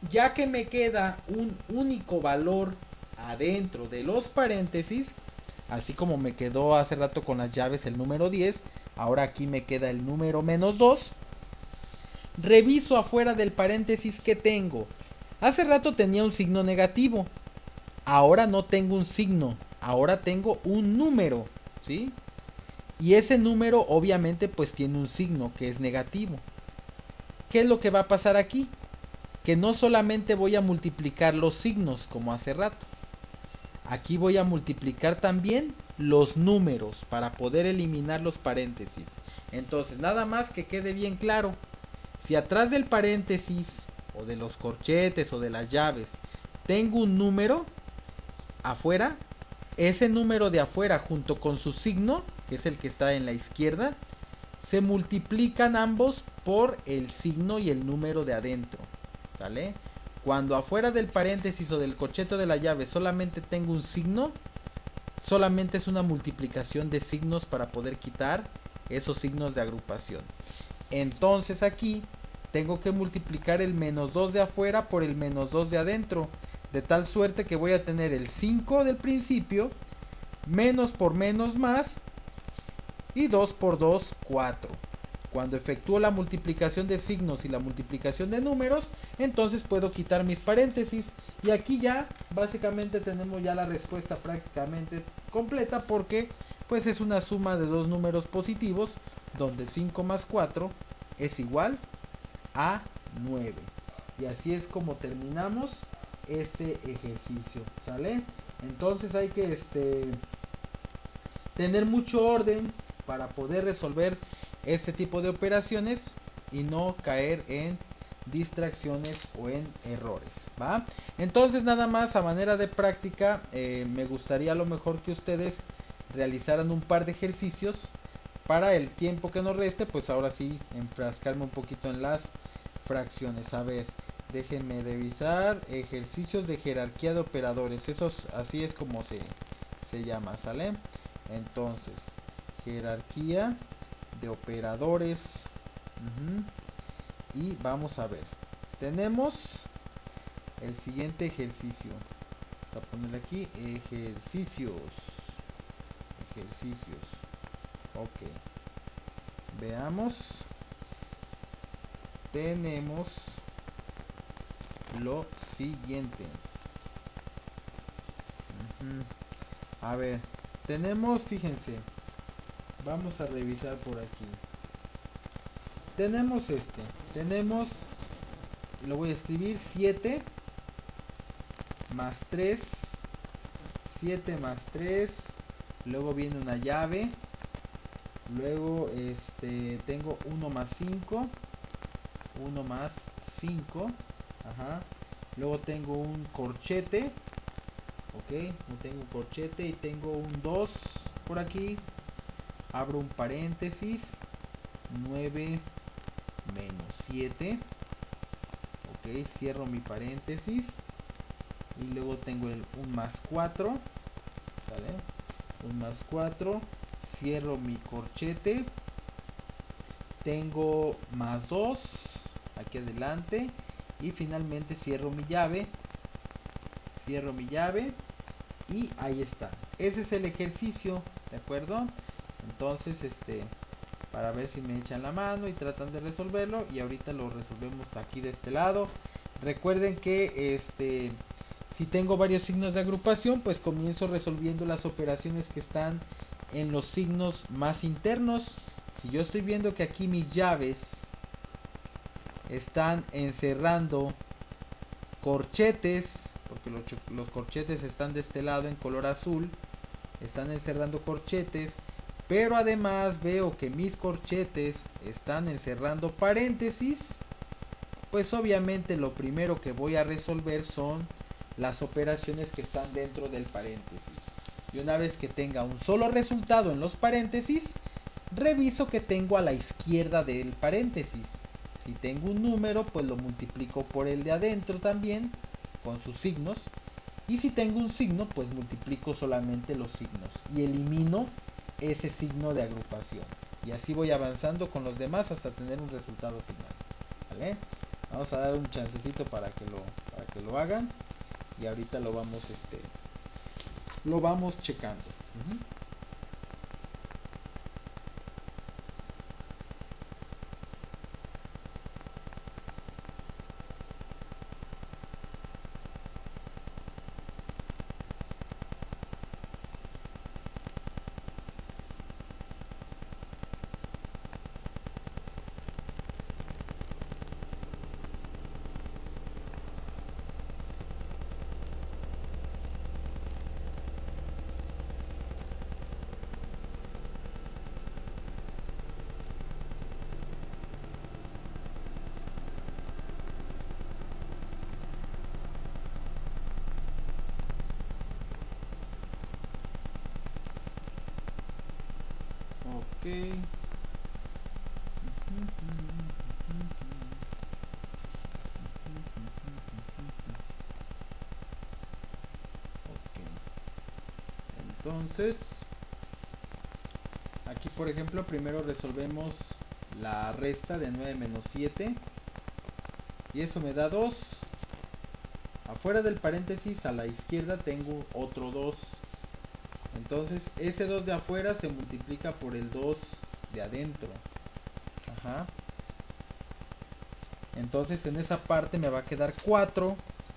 Ya que me queda un único valor adentro de los paréntesis, así como me quedó hace rato con las llaves el número 10, ahora aquí me queda el número -2. Reviso afuera del paréntesis que tengo. Hace rato tenía un signo negativo, ahora no tengo un signo, ahora tengo un número, ¿sí? Y ese número obviamente pues tiene un signo que es negativo. ¿Qué es lo que va a pasar aquí? Que no solamente voy a multiplicar los signos como hace rato. Aquí voy a multiplicar también los números para poder eliminar los paréntesis. Entonces, nada más que quede bien claro. Si atrás del paréntesis o de los corchetes o de las llaves tengo un número afuera, ese número de afuera junto con su signo, que es el que está en la izquierda, se multiplican ambos por el signo y el número de adentro, ¿vale? Cuando afuera del paréntesis o del corchete de la llave solamente tengo un signo, solamente es una multiplicación de signos para poder quitar esos signos de agrupación. Entonces aquí tengo que multiplicar el -2 de afuera por el -2 de adentro, de tal suerte que voy a tener el 5 del principio, menos por menos más, y 2 por 2, 4. Cuando efectúo la multiplicación de signos y la multiplicación de números, entonces puedo quitar mis paréntesis. Y aquí ya básicamente tenemos ya la respuesta prácticamente completa, porque pues es una suma de dos números positivos, donde 5 más 4 es igual a 9. Y así es como terminamos este ejercicio, ¿sale? Entonces hay que tener mucho orden para poder resolver este tipo de operaciones y no caer en distracciones o en errores, ¿va? Entonces, nada más a manera de práctica, me gustaría a lo mejor que ustedes realizaran un par de ejercicios para el tiempo que nos reste, pues ahora sí enfrascarme un poquito en las fracciones. A ver, déjenme revisar ejercicios de jerarquía de operadores. Esos así es como se llama, ¿sale? Entonces, jerarquía de operadores. Y vamos a ver. Tenemos el siguiente ejercicio. Vamos a ponerle aquí ejercicios. Ok. Veamos. Tenemos lo siguiente. A ver, tenemos, fíjense, vamos a revisar por aquí. Tenemos lo voy a escribir 7 más 3, 7 más 3, luego viene una llave, luego tengo 1 más 5, 1 más 5, luego tengo un corchete, ok, no tengo un corchete y tengo un 2 por aquí, abro un paréntesis, 9 menos 7, ok, cierro mi paréntesis y luego tengo un más 4, ¿sale? Un más 4, cierro mi corchete, tengo más 2 aquí adelante y finalmente cierro mi llave y ahí está. Ese es el ejercicio, ¿de acuerdo? Entonces para ver si me echan la mano y tratan de resolverlo, y ahorita lo resolvemos aquí de este lado. Recuerden que si tengo varios signos de agrupación, pues comienzo resolviendo las operaciones que están en los signos más internos. Si yo estoy viendo que aquí mis llaves están encerrando corchetes, porque los corchetes están de este lado en color azul, están encerrando corchetes, pero además veo que mis corchetes están encerrando paréntesis, pues obviamente lo primero que voy a resolver son las operaciones que están dentro del paréntesis. Y una vez que tenga un solo resultado en los paréntesis, reviso que tengo a la izquierda del paréntesis. Si tengo un número, pues lo multiplico por el de adentro también, con sus signos. Y si tengo un signo, pues multiplico solamente los signos y elimino ese signo de agrupación. Y así voy avanzando con los demás hasta tener un resultado final, ¿vale? Vamos a dar un chancecito para que lo hagan. Y ahorita lo vamos checando. Ok. Entonces, aquí por ejemplo, primero resolvemos la resta de 9 menos 7. Y eso me da 2. Afuera del paréntesis a la izquierda tengo otro 2. Entonces ese 2 de afuera se multiplica por el 2 de adentro. Ajá. Entonces en esa parte me va a quedar 4.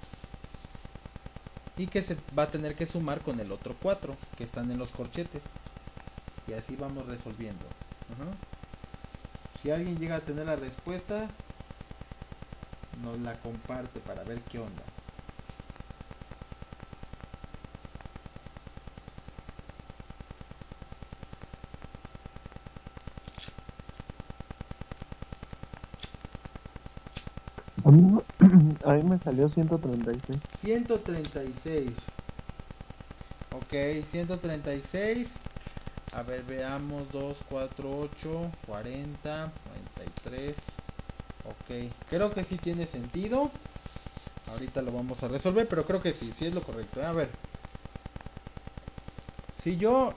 Y que se va a tener que sumar con el otro 4 que están en los corchetes. Y así vamos resolviendo. Ajá. Si alguien llega a tener la respuesta, nos la comparte para ver qué onda. A mí me salió 136. 136. Ok, 136. A ver, veamos. 2, 4, 8, 40, 43. Ok, creo que sí tiene sentido. Ahorita lo vamos a resolver, pero creo que sí es lo correcto. A ver. Si yo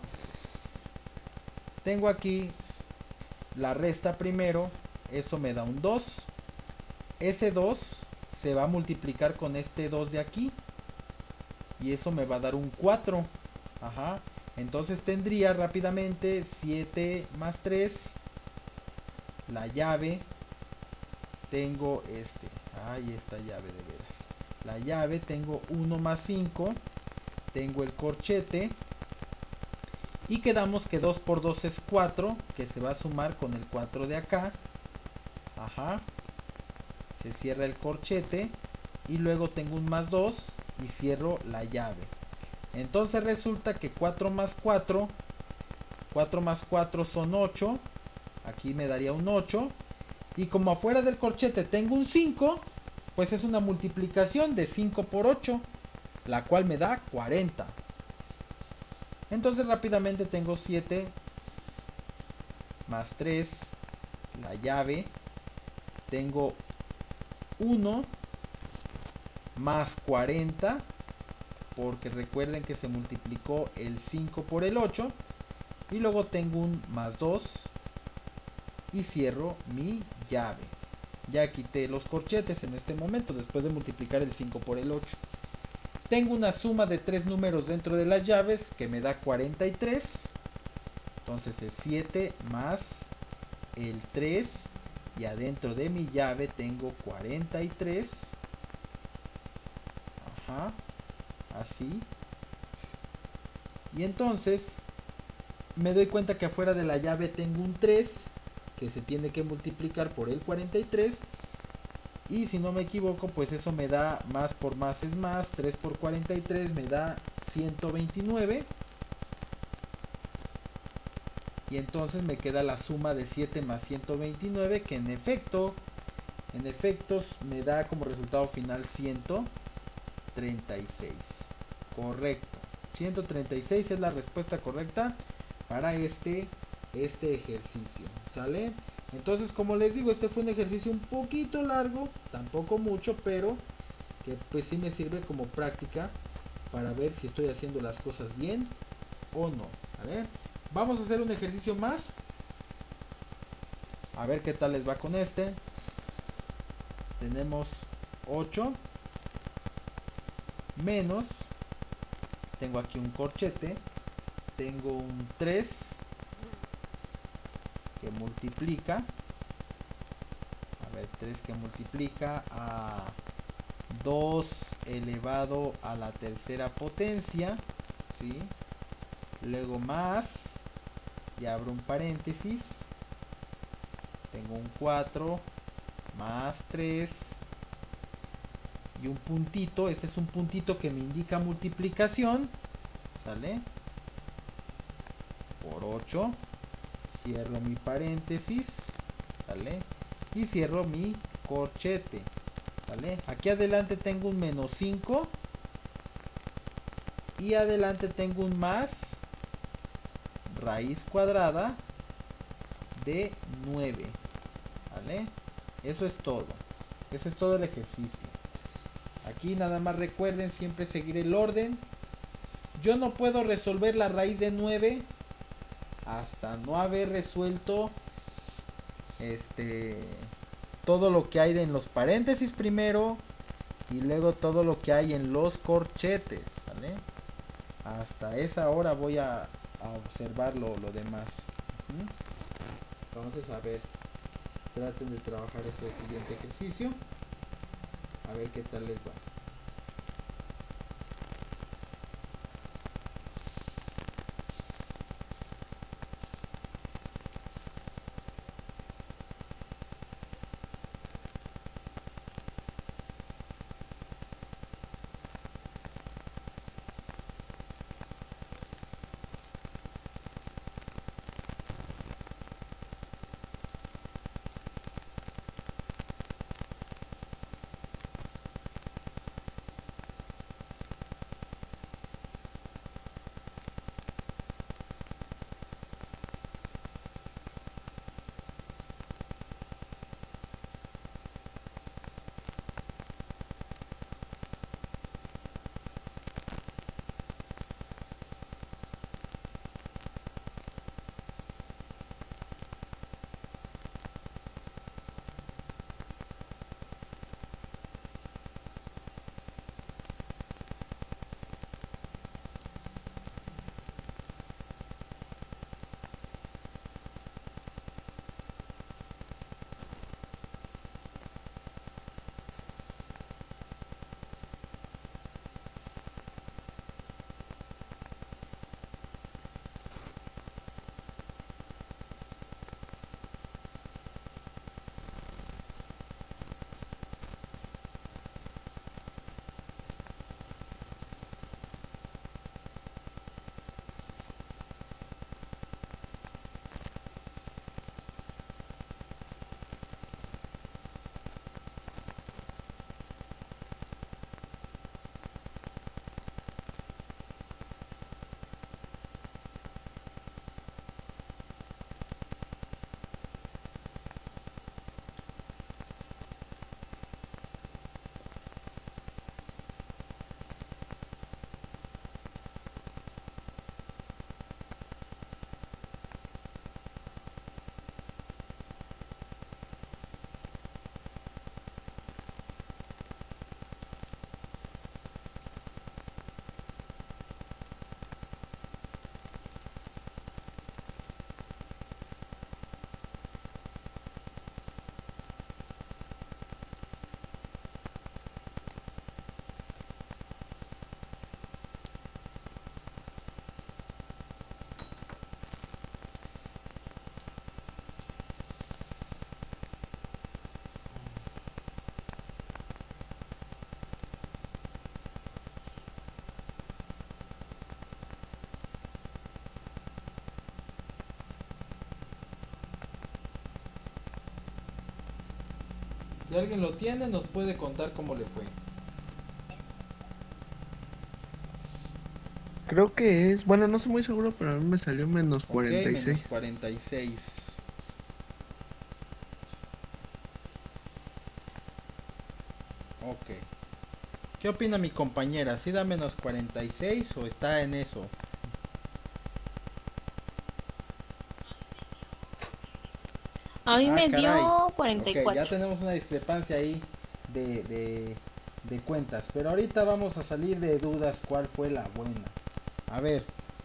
tengo aquí la resta primero, eso me da un 2. Ese 2 se va a multiplicar con este 2 de aquí. Y eso me va a dar un 4. Ajá. Entonces tendría rápidamente 7 más 3. La llave. Tengo Ay, esta llave de veras. La llave tengo 1 más 5. Tengo el corchete. Y quedamos que 2 por 2 es 4. Que se va a sumar con el 4 de acá. Ajá. Se cierra el corchete. Y luego tengo un más 2. Y cierro la llave. Entonces resulta que 4 más 4. 4 más 4 son 8. Aquí me daría un 8. Y como afuera del corchete tengo un 5. Pues es una multiplicación de 5 por 8. La cual me da 40. Entonces rápidamente tengo 7 más 3. La llave. Tengo 1 más 40. Porque recuerden que se multiplicó el 5 por el 8. Y luego tengo un más 2. Y cierro mi llave. Ya quité los corchetes en este momento, después de multiplicar el 5 por el 8. Tengo una suma de 3 números dentro de las llaves que me da 43. Entonces es 7 más el 3. Y adentro de mi llave tengo 43. Ajá. Así. Y entonces me doy cuenta que afuera de la llave tengo un 3 que se tiene que multiplicar por el 43. Y si no me equivoco, pues eso me da más por más es más. 3 por 43 me da 129. Y entonces me queda la suma de 7 más 129, que en efectos me da como resultado final 136. Correcto. 136 es la respuesta correcta para este ejercicio. ¿Sale? Entonces, como les digo, este fue un ejercicio un poquito largo, tampoco mucho, pero que pues sí me sirve como práctica para ver si estoy haciendo las cosas bien o no. ¿Vale? Vamos a hacer un ejercicio más. A ver qué tal les va con este. tenemos 8 menos, tengo aquí un corchete, tengo un 3 que multiplica, a ver, 3 que multiplica a 2 elevado a la tercera potencia, ¿sí? Luego más, y abro un paréntesis, tengo un 4 más 3 y un puntito. Este es un puntito que me indica multiplicación, ¿sale? Por 8, cierro mi paréntesis, ¿sale? Y cierro mi corchete, ¿sale? Aquí adelante tengo un menos 5 y adelante tengo un más raíz cuadrada de 9, ¿vale? Eso es todo. Ese es todo el ejercicio. Aquí nada más recuerden siempre seguir el orden. Yo no puedo resolver la raíz de 9 hasta no haber resuelto todo lo que hay en los paréntesis primero y luego todo lo que hay en los corchetes, ¿vale? Hasta esa hora voy a observar lo demás. Entonces, a ver, traten de trabajar ese siguiente ejercicio, a ver qué tal les va. Si alguien lo tiene, nos puede contar cómo le fue. Creo que es, bueno, no estoy muy seguro, pero a mí me salió menos Ok, 46. menos 46. Ok. ¿Qué opina mi compañera? ¿Sí da menos 46 o está en eso? A mí me caray. dio Ok, 44. ya tenemos una discrepancia ahí. de cuentas. Pero ahorita vamos a salir de dudas cuál fue la buena. A ver.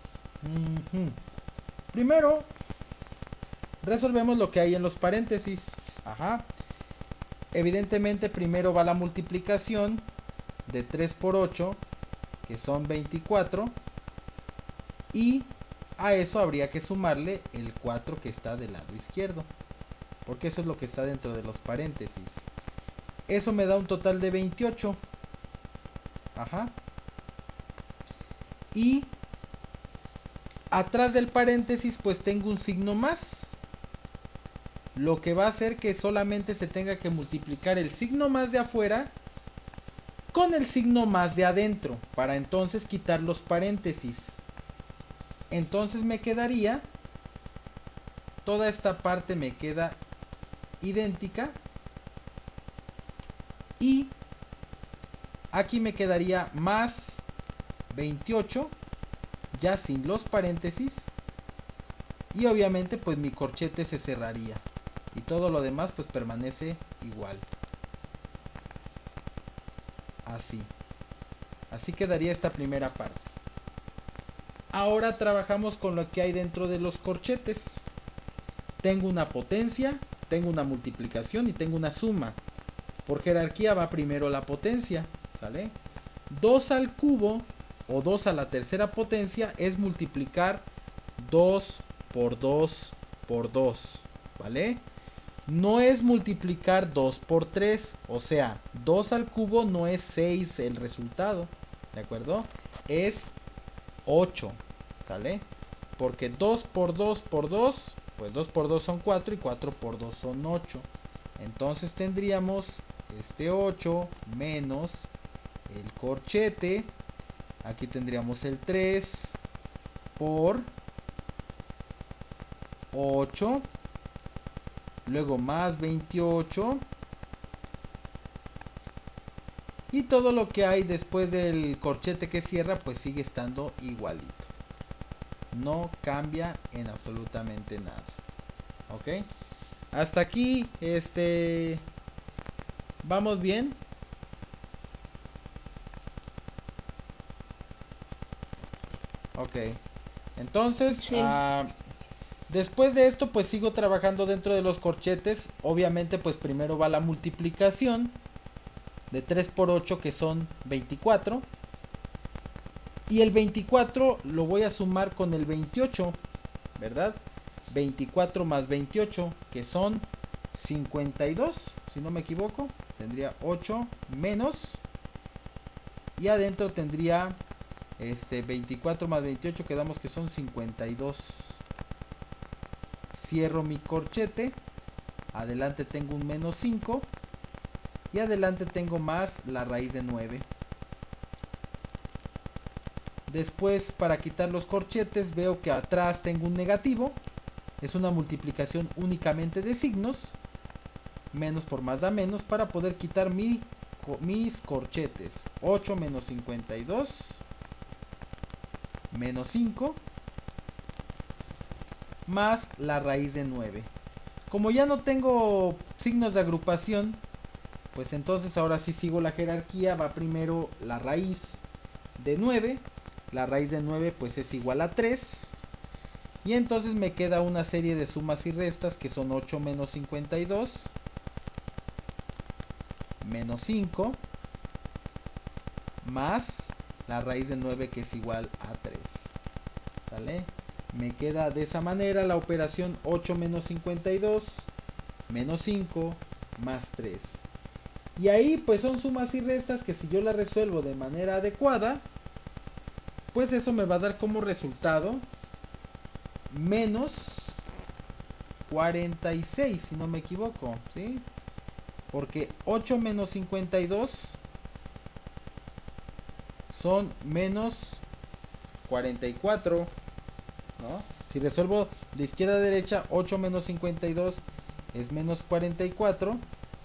Primero, resolvemos lo que hay en los paréntesis. Ajá. Evidentemente primero va la multiplicación de 3 por 8, que son 24. Y a eso habría que sumarle el 4 que está del lado izquierdo, porque eso es lo que está dentro de los paréntesis. Eso me da un total de 28. Ajá. Y atrás del paréntesis pues tengo un signo más, lo que va a hacer que solamente se tenga que multiplicar el signo más de afuera con el signo más de adentro, para entonces quitar los paréntesis. Entonces me quedaría, toda esta parte me queda idéntica, y aquí me quedaría más 28 ya sin los paréntesis, y obviamente pues mi corchete se cerraría y todo lo demás pues permanece igual. Así quedaría esta primera parte. Ahora trabajamos con lo que hay dentro de los corchetes. Tengo una potencia, tengo una multiplicación y tengo una suma. Por jerarquía va primero la potencia, ¿sale? 2 al cubo o 2 a la tercera potencia es multiplicar 2 por 2 por 2, ¿vale? No es multiplicar 2 por 3, o sea, 2 al cubo no es 6 el resultado, ¿de acuerdo? Es 8, ¿sale? Porque 2 por 2 por 2, pues 2 por 2 son 4 y 4 por 2 son 8. Entonces tendríamos este 8 menos el corchete. Aquí tendríamos el 3 por 8. Luego más 28. Y todo lo que hay después del corchete que cierra pues sigue estando igualito. No cambia en absolutamente nada. ¿Ok? Hasta aquí, vamos bien. Ok. Entonces, Sí. Después de esto pues sigo trabajando dentro de los corchetes. Obviamente pues primero va la multiplicación de 3 por 8, que son 24. Y el 24 lo voy a sumar con el 28, ¿verdad? 24 más 28, que son 52, si no me equivoco. Tendría 8 menos, y adentro tendría 24 más 28, quedamos que son 52. Cierro mi corchete, adelante tengo un menos 5 y adelante tengo más la raíz de 9. Después, para quitar los corchetes, veo que atrás tengo un negativo. Es una multiplicación únicamente de signos. Menos por más da menos, para poder quitar mis corchetes. 8 menos 52 menos 5 más la raíz de 9. Como ya no tengo signos de agrupación, pues entonces ahora sí sigo la jerarquía. Va primero la raíz de 9. La raíz de 9 pues es igual a 3. Y entonces me queda una serie de sumas y restas que son 8 menos 52 menos 5 más la raíz de 9, que es igual a 3. ¿Sale? Me queda de esa manera la operación 8 menos 52 menos 5 más 3. Y ahí pues son sumas y restas que si yo las resuelvo de manera adecuada, pues eso me va a dar como resultado menos 46, si no me equivoco, ¿sí? Porque 8 menos 52 son menos 44, ¿no? Si resuelvo de izquierda a derecha, 8 menos 52 es menos 44.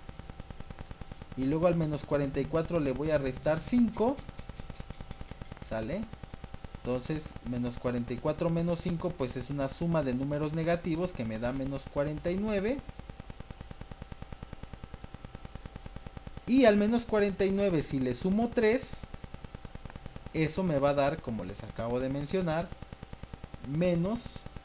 Y luego al menos 44 le voy a restar 5. ¿Sale? Entonces, menos 44 menos 5 pues es una suma de números negativos que me da menos 49. Y al menos 49, si le sumo 3, eso me va a dar, como les acabo de mencionar, menos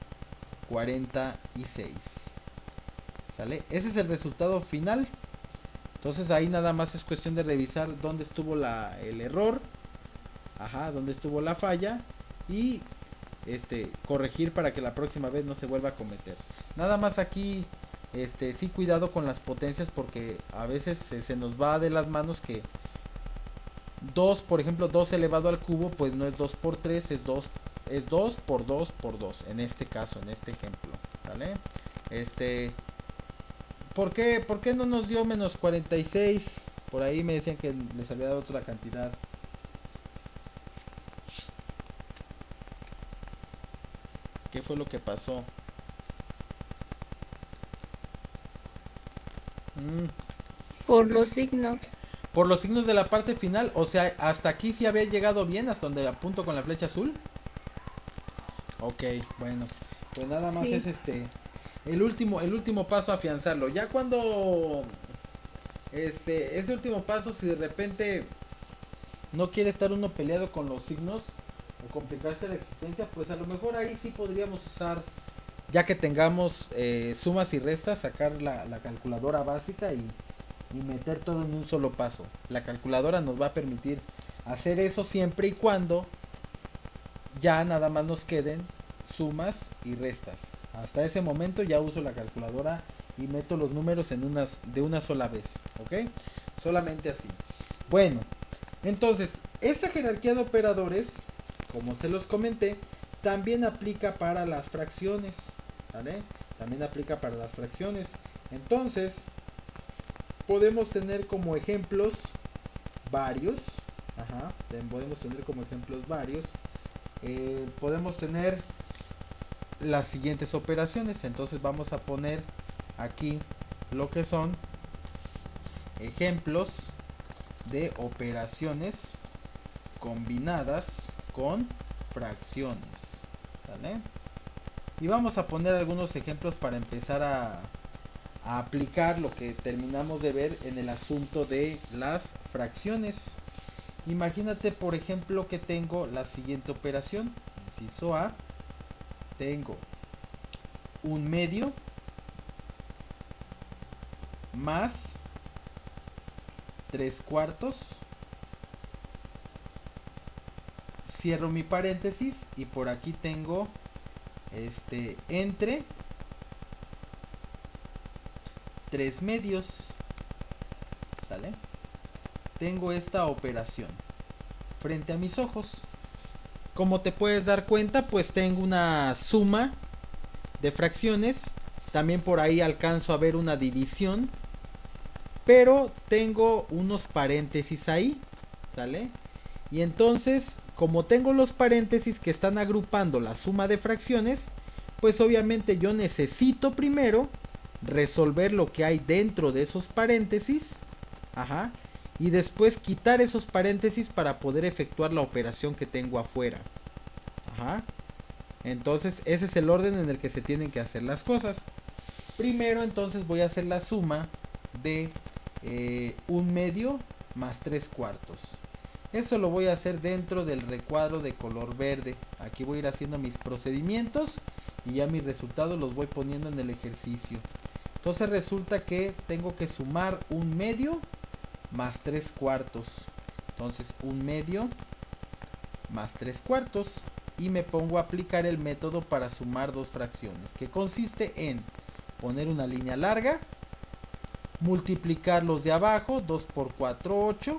46. ¿Sale? Ese es el resultado final. Entonces ahí nada más es cuestión de revisar dónde estuvo el error. Ajá, dónde estuvo la falla. Y corregir para que la próxima vez no se vuelva a cometer. Nada más aquí sí, cuidado con las potencias, porque a veces se nos va de las manos que 2, por ejemplo, 2 elevado al cubo, pues no es 2 por 3, es 2 por 2 por 2, en este caso, en este ejemplo, ¿vale? ¿Por qué no nos dio menos 46? Por ahí me decían que les había dado otra cantidad. ¿Qué fue lo que pasó? Por los signos. Por los signos de la parte final. O sea, hasta aquí sí había llegado bien, hasta donde apunto con la flecha azul. Ok, bueno. Pues nada más Sí. es el último paso a afianzarlo. Ya cuando ese último paso, si de repente no quiere estar uno peleado con los signos o complicarse la existencia, pues a lo mejor ahí sí podríamos usar, ya que tengamos sumas y restas, sacar la calculadora básica y meter todo en un solo paso. La calculadora nos va a permitir hacer eso siempre y cuando ya nada más nos queden sumas y restas. Hasta ese momento ya uso la calculadora y meto los números de una sola vez, ¿ok? Solamente así. Bueno, entonces esta jerarquía de operadores, como se los comenté, también aplica para las fracciones, ¿vale? También aplica para las fracciones. Entonces podemos tener como ejemplos varios. Ajá, podemos tener como ejemplos varios. Podemos tener las siguientes operaciones. Entonces vamos a poner aquí lo que son ejemplos de operaciones combinadas con fracciones, ¿vale? Y vamos a poner algunos ejemplos para empezar a aplicar lo que terminamos de ver en el asunto de las fracciones. Imagínate, por ejemplo, que tengo la siguiente operación. Inciso A. Tengo 1/2 más 3/4. Cierro mi paréntesis y por aquí tengo entre 3/2. ¿Sale? Tengo esta operación frente a mis ojos. Como te puedes dar cuenta, pues tengo una suma de fracciones. También por ahí alcanzo a ver una división, pero tengo unos paréntesis ahí, ¿sale? Y entonces, como tengo los paréntesis que están agrupando la suma de fracciones, pues obviamente yo necesito primero resolver lo que hay dentro de esos paréntesis, ajá, y después quitar esos paréntesis para poder efectuar la operación que tengo afuera, ajá. Entonces ese es el orden en el que se tienen que hacer las cosas. Primero entonces voy a hacer la suma de 1/2 más 3/4. Eso lo voy a hacer dentro del recuadro de color verde. Aquí voy a ir haciendo mis procedimientos y ya mis resultados los voy poniendo en el ejercicio. Entonces resulta que tengo que sumar 1/2 más 3/4. Entonces 1/2 más 3/4. Y me pongo a aplicar el método para sumar dos fracciones, que consiste en poner una línea larga, multiplicar los de abajo, 2 por 4, 8,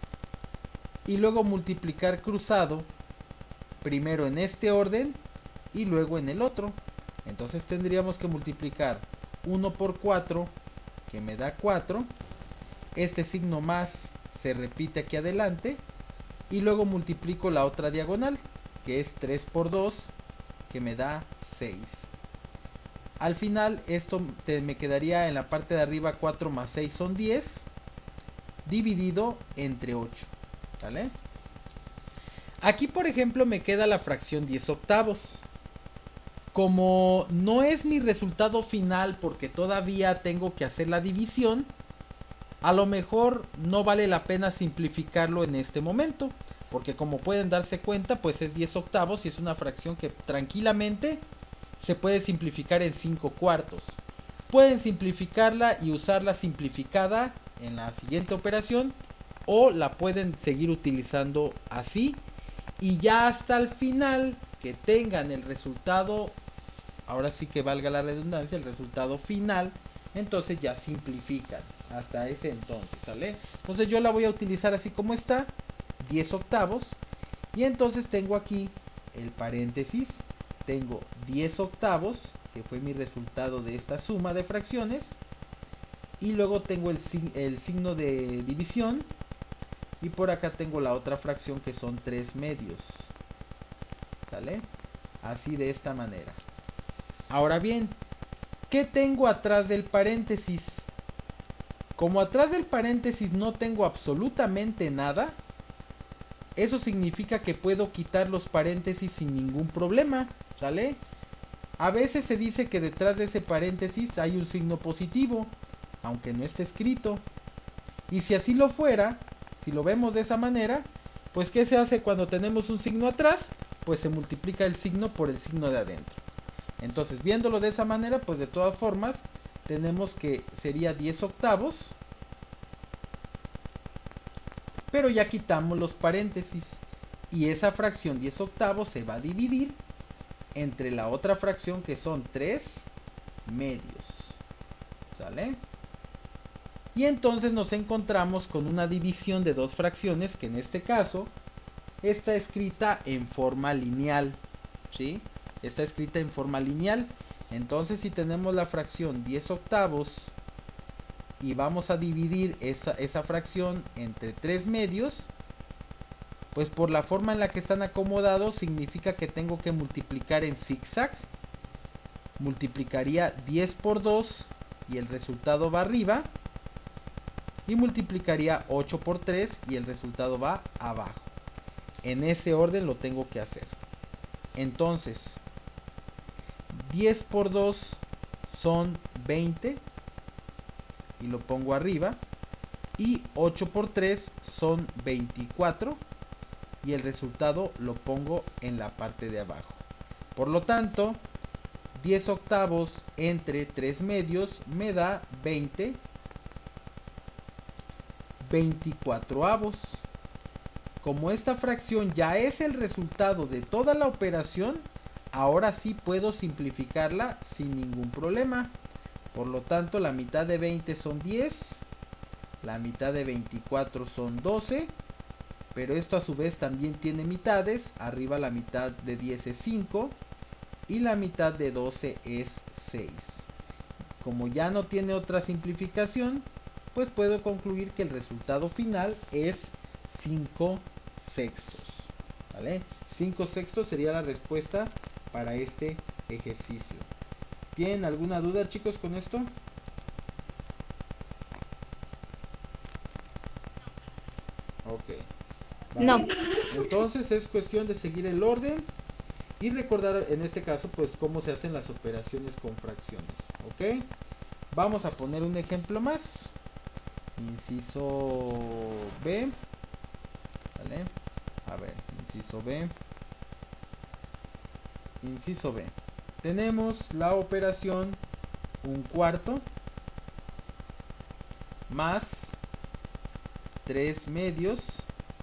y luego multiplicar cruzado, primero en este orden y luego en el otro. Entonces tendríamos que multiplicar 1 por 4, que me da 4, este signo más se repite aquí adelante, y luego multiplico la otra diagonal, que es 3 por 2, que me da 6. Al final esto me quedaría en la parte de arriba, 4 más 6 son 10, dividido entre 8, ¿vale? Aquí por ejemplo me queda la fracción 10 octavos. Como no es mi resultado final porque todavía tengo que hacer la división, A lo mejor no vale la pena simplificarlo en este momento, porque como pueden darse cuenta, pues es 10 octavos y es una fracción que tranquilamente se puede simplificar en 5 cuartos. Pueden simplificarla y usarla simplificada en la siguiente operación, o la pueden seguir utilizando así, y ya hasta el final que tengan el resultado, ahora sí que valga la redundancia, el resultado final, entonces ya simplifican hasta ese entonces, ¿sale? Entonces yo la voy a utilizar así como está, 10 octavos, y entonces tengo aquí el paréntesis, tengo 10 octavos, que fue mi resultado de esta suma de fracciones, y luego tengo el signo de división, y por acá tengo la otra fracción que son 3 medios, ¿sale? Así de esta manera. Ahora bien, ¿qué tengo atrás del paréntesis? Como atrás del paréntesis no tengo absolutamente nada, eso significa que puedo quitar los paréntesis sin ningún problema, ¿sale? A veces se dice que detrás de ese paréntesis hay un signo positivo, aunque no esté escrito. Y si así lo fuera, si lo vemos de esa manera, pues ¿qué se hace cuando tenemos un signo atrás? Pues se multiplica el signo por el signo de adentro. Entonces, viéndolo de esa manera, pues de todas formas, tenemos que sería 10 octavos. Pero ya quitamos los paréntesis. Y esa fracción 10 octavos se va a dividir entre la otra fracción que son 3 medios. ¿Sale? Y entonces nos encontramos con una división de dos fracciones que en este caso está escrita en forma lineal. ¿Sí? Está escrita en forma lineal. Entonces si tenemos la fracción 10 octavos y vamos a dividir esa fracción entre 3 medios, pues por la forma en la que están acomodados significa que tengo que multiplicar en zigzag. Multiplicaría 10 por 2 y el resultado va arriba. Y multiplicaría 8 por 3 y el resultado va abajo. En ese orden lo tengo que hacer. Entonces, 10 por 2 son 20 y lo pongo arriba. Y 8 por 3 son 24 y el resultado lo pongo en la parte de abajo. Por lo tanto, 10 octavos entre 3 medios me da 24avos. Como esta fracción ya es el resultado de toda la operación, ahora sí puedo simplificarla sin ningún problema. Por lo tanto, la mitad de 20 son 10, la mitad de 24 son 12, pero esto a su vez también tiene mitades. Arriba la mitad de 10 es 5 y la mitad de 12 es 6. Como ya no tiene otra simplificación, pues puedo concluir que el resultado final es 5 sextos. ¿Vale? 5 sextos sería la respuesta para este ejercicio. ¿Tienen alguna duda, chicos, con esto? Ok. Vale. No. Entonces es cuestión de seguir el orden y recordar en este caso pues cómo se hacen las operaciones con fracciones. Ok. Vamos a poner un ejemplo más. Inciso B. ¿Vale? A ver, inciso B. Inciso B. Tenemos la operación 1/4 más 3 medios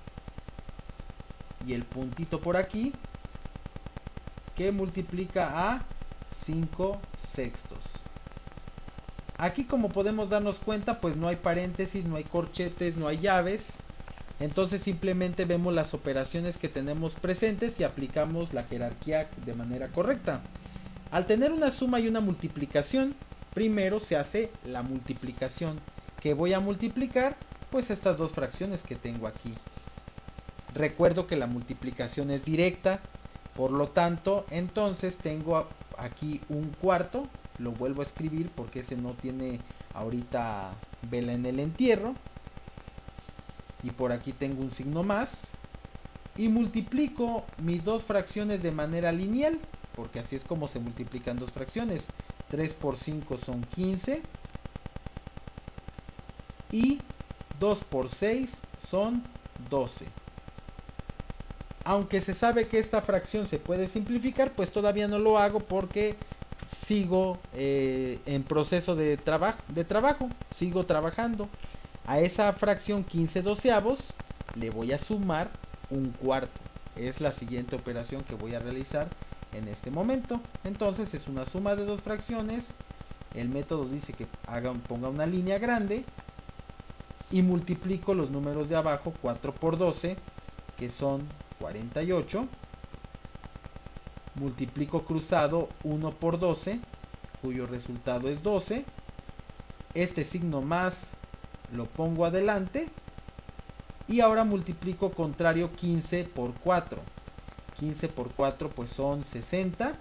y el puntito por aquí que multiplica a 5 sextos. Aquí, como podemos darnos cuenta, pues no hay paréntesis, no hay corchetes, no hay llaves. Entonces simplemente vemos las operaciones que tenemos presentes y aplicamos la jerarquía de manera correcta. Al tener una suma y una multiplicación, primero se hace la multiplicación. ¿Qué voy a multiplicar? Pues estas dos fracciones que tengo aquí. Recuerdo que la multiplicación es directa, por lo tanto, entonces tengo aquí 1/4. Lo vuelvo a escribir porque ese no tiene ahorita vela en el entierro. Y por aquí tengo un signo más. Y multiplico mis dos fracciones de manera lineal, porque así es como se multiplican dos fracciones. 3 por 5 son 15. Y 2 por 6 son 12. Aunque se sabe que esta fracción se puede simplificar, pues todavía no lo hago porque sigo en proceso de trabajo. Sigo trabajando. A esa fracción 15 doceavos le voy a sumar un cuarto. Es la siguiente operación que voy a realizar en este momento. Entonces es una suma de dos fracciones. El método dice que ponga una línea grande y multiplico los números de abajo. 4 por 12, que son 48. Multiplico cruzado 1 por 12, cuyo resultado es 12. Este signo más lo pongo adelante. Y ahora multiplico contrario 15 por 4. 15 por 4 pues son 60.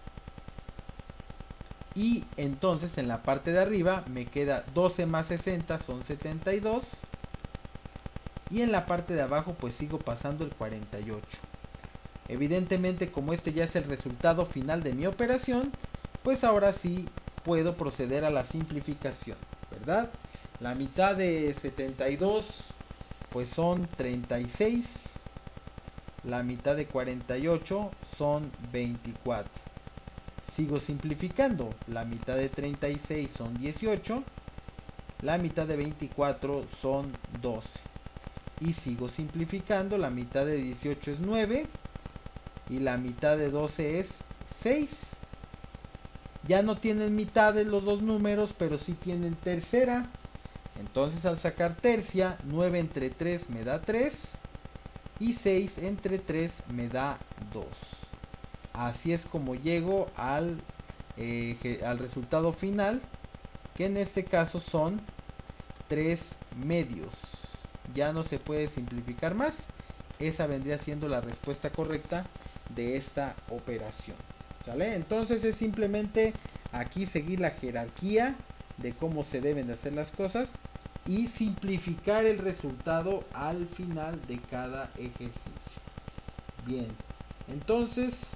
Y entonces en la parte de arriba me queda 12 más 60 son 72. Y en la parte de abajo pues sigo pasando el 48. Evidentemente, como este ya es el resultado final de mi operación, pues ahora sí puedo proceder a la simplificación, ¿verdad? La mitad de 72 pues son 36. La mitad de 48 son 24. Sigo simplificando. La mitad de 36 son 18. La mitad de 24 son 12. Y sigo simplificando. La mitad de 18 es 9. Y la mitad de 12 es 6. Ya no tienen mitad de los dos números, pero sí tienen tercera. Entonces al sacar tercia, 9 entre 3 me da 3. Y 6 entre 3 me da 2. Así es como llego al resultado final, que en este caso son 3 medios. Ya no se puede simplificar más. Esa vendría siendo la respuesta correcta de esta operación. ¿Sale? Entonces es simplemente aquí seguir la jerarquía de cómo se deben de hacer las cosas y simplificar el resultado al final de cada ejercicio. Bien, entonces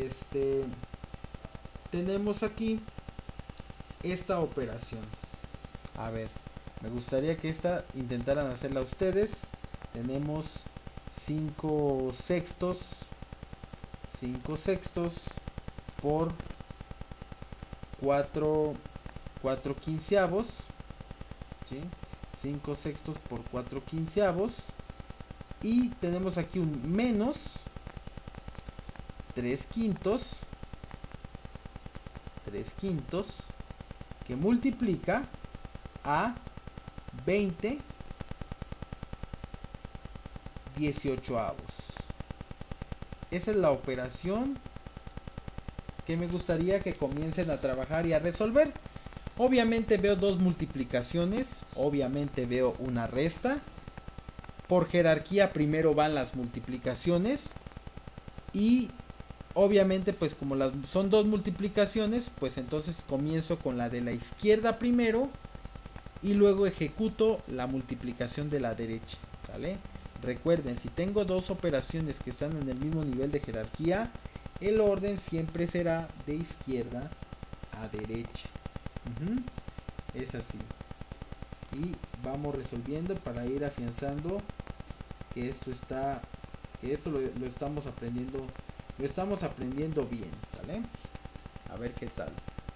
tenemos aquí esta operación. A ver, me gustaría que esta intentaran hacerla ustedes. Tenemos 5 sextos por 4 quinceavos, ¿sí? 5 sextos por 4 quinceavos. Y tenemos aquí un menos 3 quintos que multiplica a 20 18avos. Esa es la operación que me gustaría que comiencen a trabajar y a resolver. Obviamente veo dos multiplicaciones, obviamente veo una resta. Por jerarquía primero van las multiplicaciones y obviamente pues como son dos multiplicaciones, pues entonces comienzo con la de la izquierda primero y luego ejecuto la multiplicación de la derecha, ¿vale? Recuerden, si tengo dos operaciones que están en el mismo nivel de jerarquía, el orden siempre será de izquierda a derecha. Es así. Y vamos resolviendo para ir afianzando que esto lo estamos aprendiendo bien, ¿sale? A ver qué tal.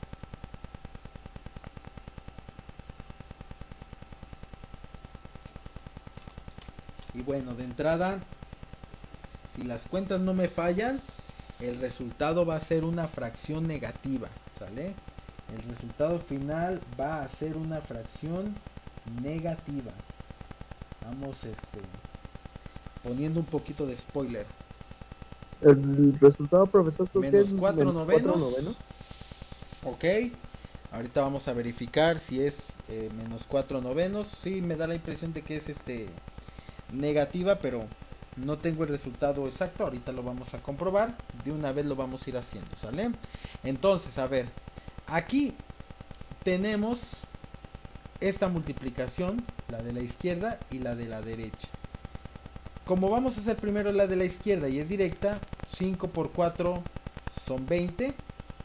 Y bueno, de entrada, si las cuentas no me fallan, el resultado va a ser una fracción negativa, ¿sale? El resultado final va a ser una fracción negativa. Vamos poniendo un poquito de spoiler. El resultado, profesor, creo menos que es 4 menos novenos. 4 novenos. Ok. Ahorita vamos a verificar si es menos 4 novenos. Sí, me da la impresión de que es negativa, pero no tengo el resultado exacto. Ahorita lo vamos a comprobar. De una vez lo vamos a ir haciendo, ¿sale? Entonces, a ver. Aquí tenemos esta multiplicación, la de la izquierda y la de la derecha. Como vamos a hacer primero la de la izquierda y es directa, 5 por 4 son 20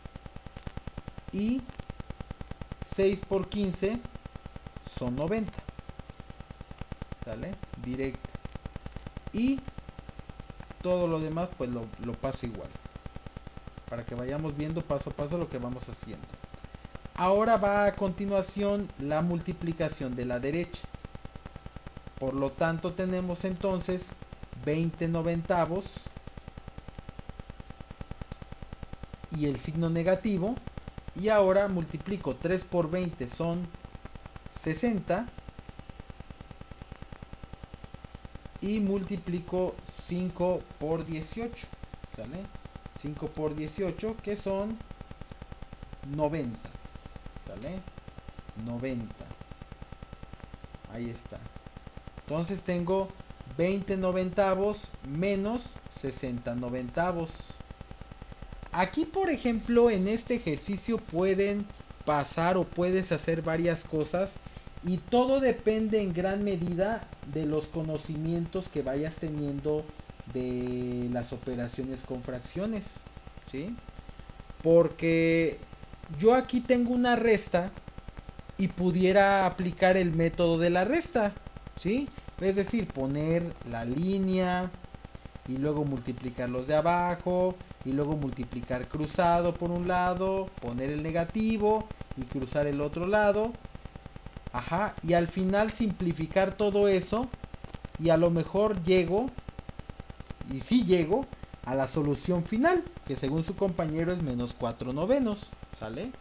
y 6 por 15 son 90. ¿sale? Directa. Y todo lo demás pues lo paso igual, para que vayamos viendo paso a paso lo que vamos haciendo. Ahora va a continuación la multiplicación de la derecha. Por lo tanto tenemos entonces 20 noventavos y el signo negativo. Y ahora multiplico 3 por 20 son 60. Y multiplico 5 por 18. ¿Sale? 5 por 18 que son 90. ¿Sale? 90. Ahí está. Entonces tengo 20 noventavos menos 60 noventavos. Aquí, por ejemplo, en este ejercicio pueden pasar o puedes hacer varias cosas. Y todo depende en gran medida de los conocimientos que vayas teniendo de las operaciones con fracciones, ¿sí? Porque yo aquí tengo una resta y pudiera aplicar el método de la resta, ¿sí? Es decir, poner la línea y luego multiplicar los de abajo y luego multiplicar cruzado por un lado, poner el negativo y cruzar el otro lado. Ajá, y al final simplificar todo eso y a lo mejor llego, y sí llego, a la solución final, que según su compañero es menos 4 novenos, ¿sale?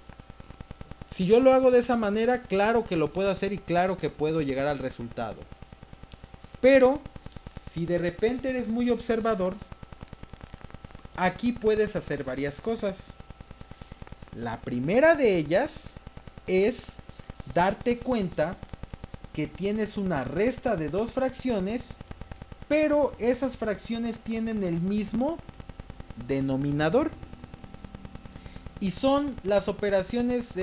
Si yo lo hago de esa manera, claro que lo puedo hacer y claro que puedo llegar al resultado. Pero, si de repente eres muy observador, aquí puedes hacer varias cosas. La primera de ellas es darte cuenta que tienes una resta de dos fracciones, pero esas fracciones tienen el mismo denominador. Y son las operaciones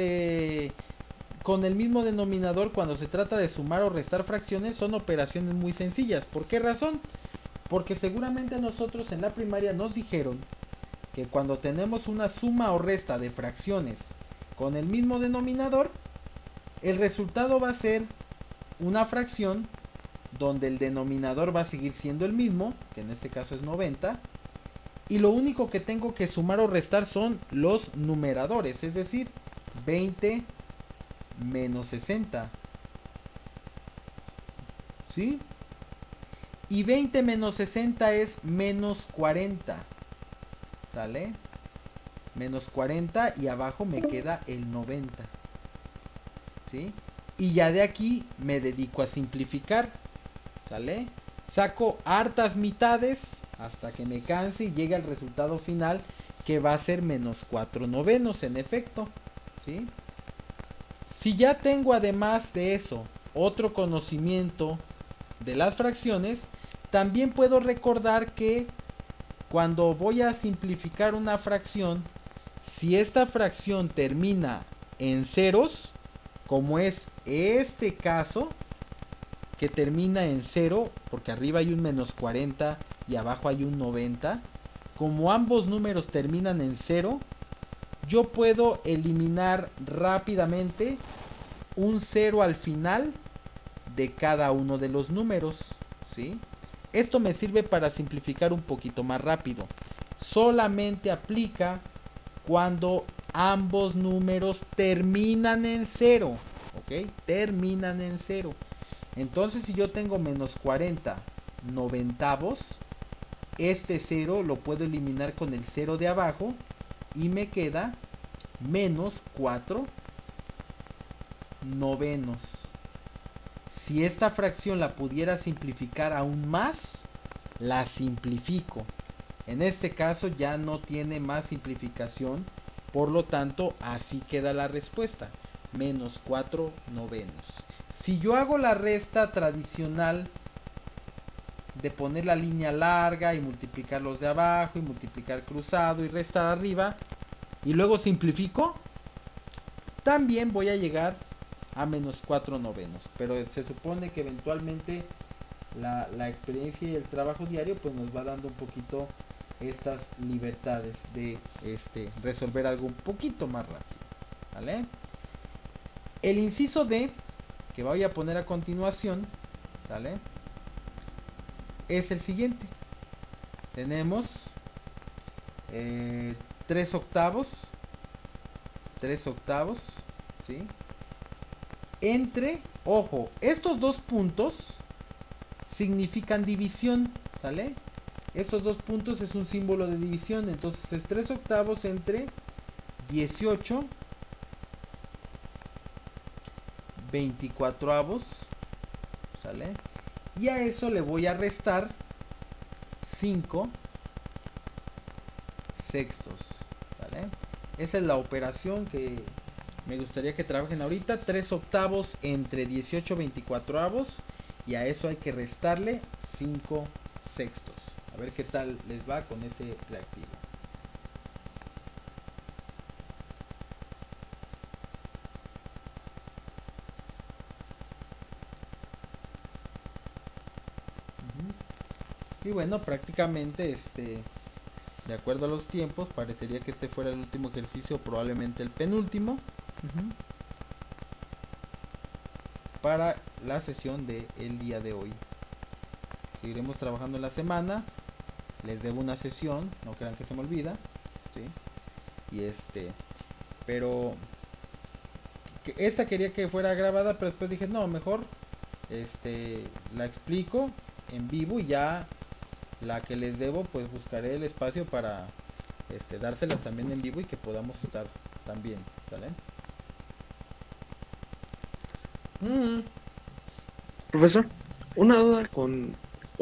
con el mismo denominador cuando se trata de sumar o restar fracciones, son operaciones muy sencillas. ¿Por qué razón? Porque seguramente nosotros en la primaria nos dijeron que cuando tenemos una suma o resta de fracciones con el mismo denominador, el resultado va a ser una fracción donde el denominador va a seguir siendo el mismo, que en este caso es 90, y lo único que tengo que sumar o restar son los numeradores, es decir, 20 menos 60. ¿Sí? Y 20 menos 60 es menos 40. ¿Sale? Menos 40 y abajo me queda el 90. ¿Sí? Y ya de aquí me dedico a simplificar. ¿Sale? Saco hartas mitades hasta que me canse y llegue al resultado final, que va a ser menos 4 novenos en efecto. ¿Sí? Si ya tengo además de eso otro conocimiento de las fracciones, también puedo recordar que cuando voy a simplificar una fracción, si esta fracción termina en ceros, como es este caso, que termina en 0, porque arriba hay un menos 40 y abajo hay un 90, como ambos números terminan en 0, yo puedo eliminar rápidamente un 0 al final de cada uno de los números, ¿sí? Esto me sirve para simplificar un poquito más rápido. Solamente aplica cuando ambos números terminan en 0, ¿ok? Terminan en 0. Entonces, si yo tengo menos 40 noventavos, este 0 lo puedo eliminar con el 0 de abajo y me queda menos 4 novenos. Si esta fracción la pudiera simplificar aún más, la simplifico. En este caso ya no tiene más simplificación, por lo tanto así queda la respuesta, menos 4 novenos. Si yo hago la resta tradicional de poner la línea larga y multiplicar los de abajo y multiplicar cruzado y restar arriba y luego simplifico, también voy a llegar a menos 4 novenos, pero se supone que eventualmente la experiencia y el trabajo diario pues nos va dando un poquito estas libertades de resolver algo un poquito más rápido, ¿vale? El inciso D que voy a poner a continuación ¿sale? Es el siguiente. Tenemos 3 octavos. 3 octavos, ¿sí? Entre, ojo, estos dos puntos significan división, ¿sale? Estos dos puntos es un símbolo de división. Entonces es 3 octavos entre 18 24avos, ¿sale? Y a eso le voy a restar 5 sextos, ¿sale? Esa es la operación que me gustaría que trabajen ahorita. 3 octavos entre 18 24avos. Y a eso hay que restarle 5 sextos. A ver qué tal les va con ese reactivo. Y bueno, prácticamente de acuerdo a los tiempos, parecería que este fuera el último ejercicio, probablemente el penúltimo. Para la sesión del día de hoy. Seguiremos trabajando en la semana. Les debo una sesión, no crean que se me olvida, ¿sí? Y pero esta quería que fuera grabada, pero después dije, no, mejor la explico en vivo, y ya la que les debo, pues buscaré el espacio para dárselas también en vivo y que podamos estar también, ¿vale? Profesor, una duda con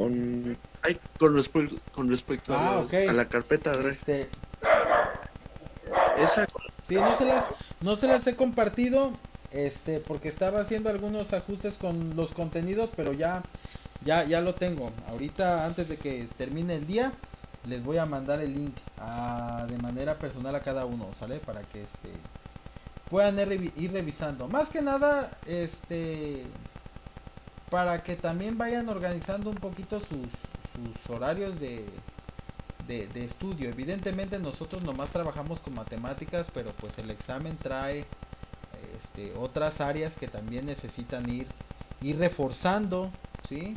respecto a la carpeta de esa. Sí, no se las he compartido, porque estaba haciendo algunos ajustes con los contenidos, pero ya lo tengo. Ahorita, antes de que termine el día, les voy a mandar el link de manera personal a cada uno, ¿sale? Para que puedan ir revisando. Más que nada, para que también vayan organizando un poquito sus horarios de estudio. Evidentemente nosotros nomás trabajamos con matemáticas, pero pues el examen trae otras áreas que también necesitan ir reforzando, ¿sí?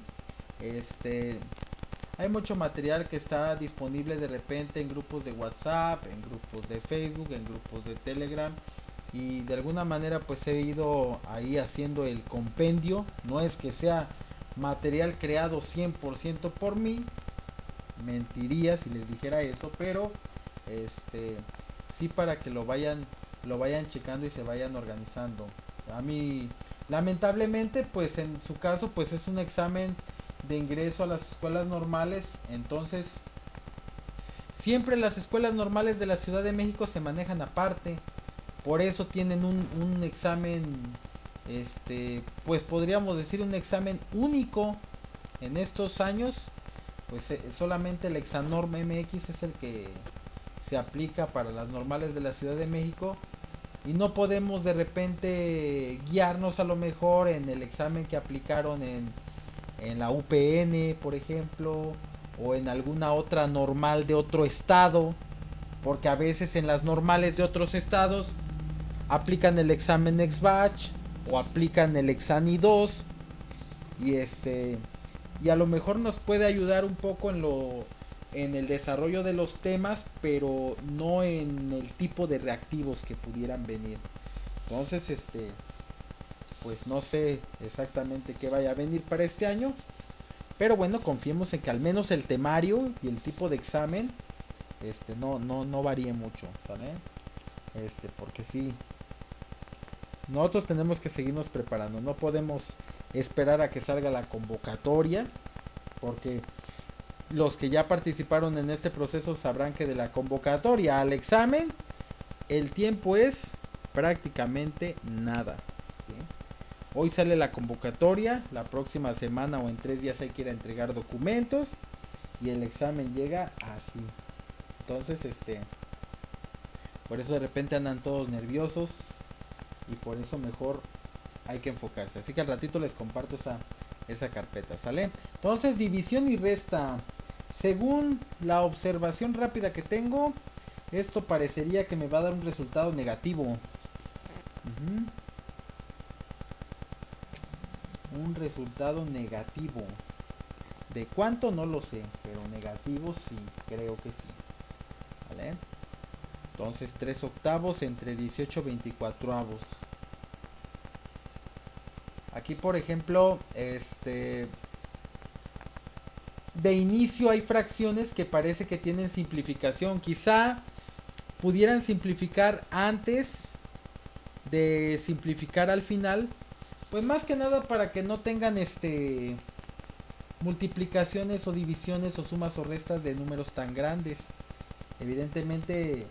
Hay mucho material que está disponible de repente en grupos de WhatsApp, en grupos de Facebook, en grupos de Telegram, y de alguna manera pues he ido ahí haciendo el compendio. No es que sea material creado 100% por mí, mentiría si les dijera eso, pero sí, para que lo vayan checando y se vayan organizando. A mí, lamentablemente, pues en su caso, pues es un examen de ingreso a las escuelas normales. Entonces, siempre las escuelas normales de la Ciudad de México se manejan aparte. Por eso tienen un examen, pues podríamos decir un examen único en estos años. Pues solamente el Exanorm MX es el que se aplica para las normales de la Ciudad de México, y no podemos de repente guiarnos a lo mejor en el examen que aplicaron en la UPN, por ejemplo, o en alguna otra normal de otro estado, porque a veces en las normales de otros estados aplican el examen ex-batch o aplican el Exani 2, y a lo mejor nos puede ayudar un poco en el desarrollo de los temas, pero no en el tipo de reactivos que pudieran venir. Entonces, pues no sé exactamente qué vaya a venir para este año, pero bueno, confiemos en que al menos el temario y el tipo de examen no varíe mucho, ¿vale? Porque sí, nosotros tenemos que seguirnos preparando, no podemos esperar a que salga la convocatoria, porque los que ya participaron en este proceso sabrán que de la convocatoria al examen el tiempo es prácticamente nada, ¿sí? Hoy sale la convocatoria, la próxima semana o en 3 días hay que ir a entregar documentos, y el examen llega así. Entonces, por eso de repente andan todos nerviosos, y por eso mejor hay que enfocarse. Así que al ratito les comparto esa carpeta, ¿sale? Entonces, división y resta. Según la observación rápida que tengo, esto parecería que me va a dar un resultado negativo. un resultado negativo. ¿De cuánto? No lo sé, pero negativo sí, creo que sí. ¿Vale? Entonces 3/8 entre 18/24. Aquí por ejemplo, de inicio hay fracciones que parece que tienen simplificación. Quizá pudieran simplificar antes de simplificar al final. Pues más que nada para que no tengan multiplicaciones o divisiones o sumas o restas de números tan grandes. Evidentemente,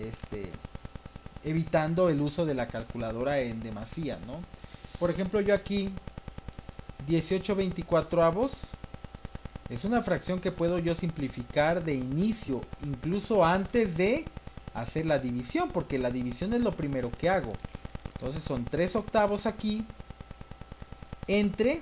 evitando el uso de la calculadora en demasía, ¿no? Por ejemplo, yo aquí 18/24 es una fracción que puedo yo simplificar de inicio, incluso antes de hacer la división, porque la división es lo primero que hago. Entonces son 3/8 aquí entre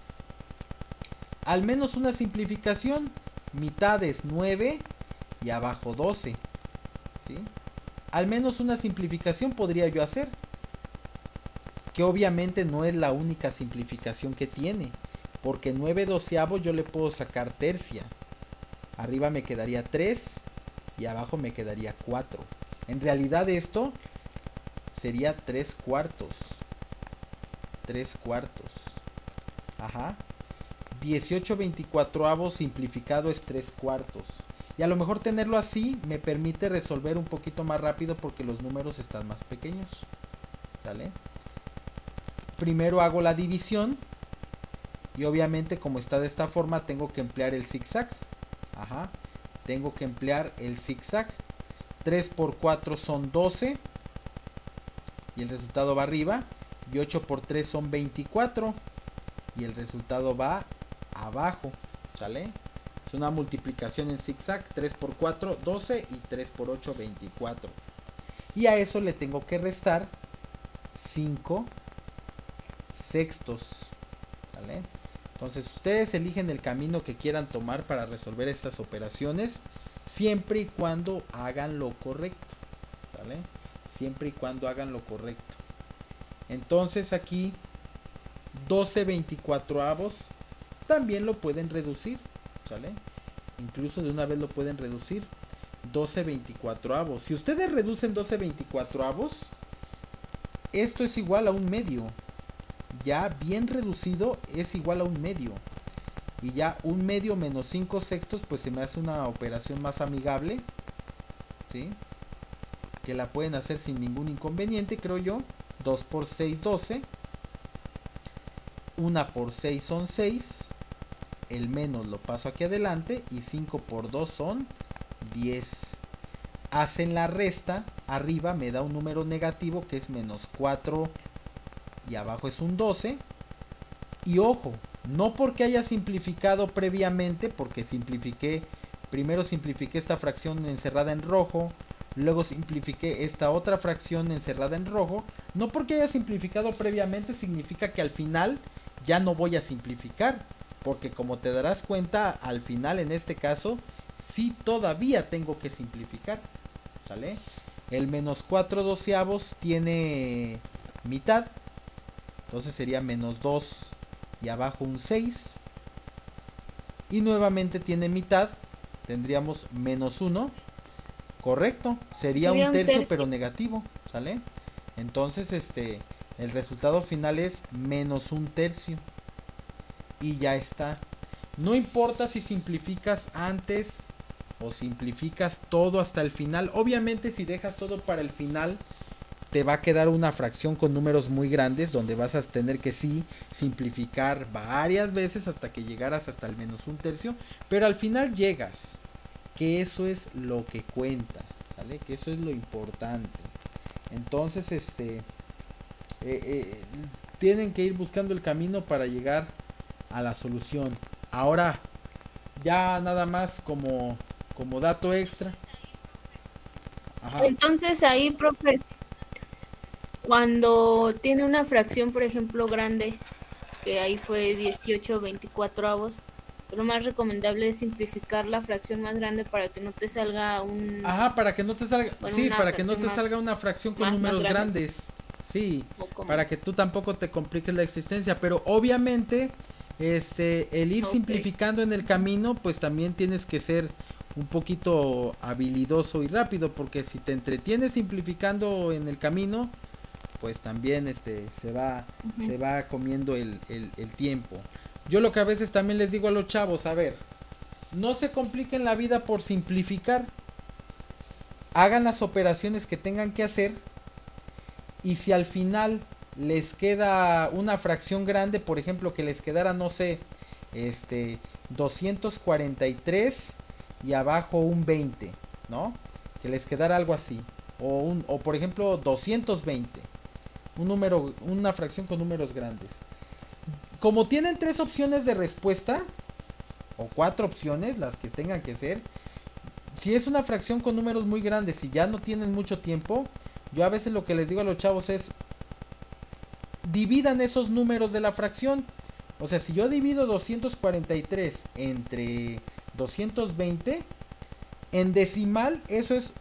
al menos una simplificación. Mitad es 9 y abajo 12, ¿sí? Al menos una simplificación podría yo hacer, que obviamente no es la única simplificación que tiene, porque 9/12 yo le puedo sacar tercia. Arriba me quedaría 3 y abajo me quedaría 4. En realidad esto sería 3/4. 3/4. Ajá. 18/24 simplificado es 3/4. Y a lo mejor tenerlo así me permite resolver un poquito más rápido porque los números están más pequeños. ¿Sale? Primero hago la división. Y obviamente como está de esta forma tengo que emplear el zigzag. Ajá. Tengo que emplear el zigzag. 3 por 4 son 12. Y el resultado va arriba. Y 8 por 3 son 24. Y el resultado va abajo. ¿Sale? Es una multiplicación en zigzag. 3 por 4, 12. Y 3 por 8, 24. Y a eso le tengo que restar 5 sextos. ¿Vale? Entonces ustedes eligen el camino que quieran tomar para resolver estas operaciones, siempre y cuando hagan lo correcto. ¿Sale? Siempre y cuando hagan lo correcto. Entonces aquí 12/24 también lo pueden reducir. ¿Sale? Incluso de una vez lo pueden reducir. 12/24. Si ustedes reducen 12/24, esto es igual a un medio. Ya bien reducido es igual a un medio. Y ya un medio menos 5 sextos pues se me hace una operación más amigable, ¿sí? Que la pueden hacer sin ningún inconveniente, creo yo. 2 por 6, 12. 1 por 6 son 6. El menos lo paso aquí adelante. Y 5 por 2 son 10. Hacen la resta. Arriba me da un número negativo que es menos 4. Y abajo es un 12. Y ojo, no porque haya simplificado previamente, porque primero simplifiqué esta fracción encerrada en rojo, luego simplifiqué esta otra fracción encerrada en rojo. No porque haya simplificado previamente significa que al final ya no voy a simplificar, porque como te darás cuenta, al final en este caso sí todavía tengo que simplificar. ¿Sale? El menos 4/12 tiene mitad. Entonces sería menos 2 y abajo un 6. Y nuevamente tiene mitad. Tendríamos menos 1. Correcto. Sería un tercio pero negativo. ¿Sale? Entonces el resultado final es menos un tercio. Y ya está. No importa si simplificas antes o simplificas todo hasta el final. Obviamente si dejas todo para el final te va a quedar una fracción con números muy grandes donde vas a tener que sí simplificar varias veces hasta que llegaras hasta el menos un tercio, pero al final llegas, que eso es lo que cuenta, ¿sale? Que eso es lo importante. Entonces tienen que ir buscando el camino para llegar a la solución. Ahora ya nada más como dato extra. Ajá. Entonces ahí, profe, cuando tiene una fracción, por ejemplo, grande, que ahí fue 18/24, lo más recomendable es simplificar la fracción más grande para que no te salga un... Ajá, para que no te salga... Bueno, sí, para que no te salga una fracción con números grandes. Sí, para que tú tampoco te compliques la existencia, pero obviamente el ir simplificando en el camino, pues también tienes que ser un poquito habilidoso y rápido, porque si te entretienes simplificando en el camino, pues también se va comiendo el tiempo. Yo lo que a veces también les digo a los chavos, a ver, no se compliquen la vida por simplificar, hagan las operaciones que tengan que hacer, y si al final les queda una fracción grande, por ejemplo, que les quedara, no sé, 243 y abajo un 20, ¿no? Que les quedara algo así. O por ejemplo, 220. Una fracción con números grandes. Como tienen 3 opciones de respuesta, o 4 opciones, las que tengan que ser, si es una fracción con números muy grandes y ya no tienen mucho tiempo, yo a veces lo que les digo a los chavos es, dividan esos números de la fracción. O sea, si yo divido 243 entre 220, en decimal eso es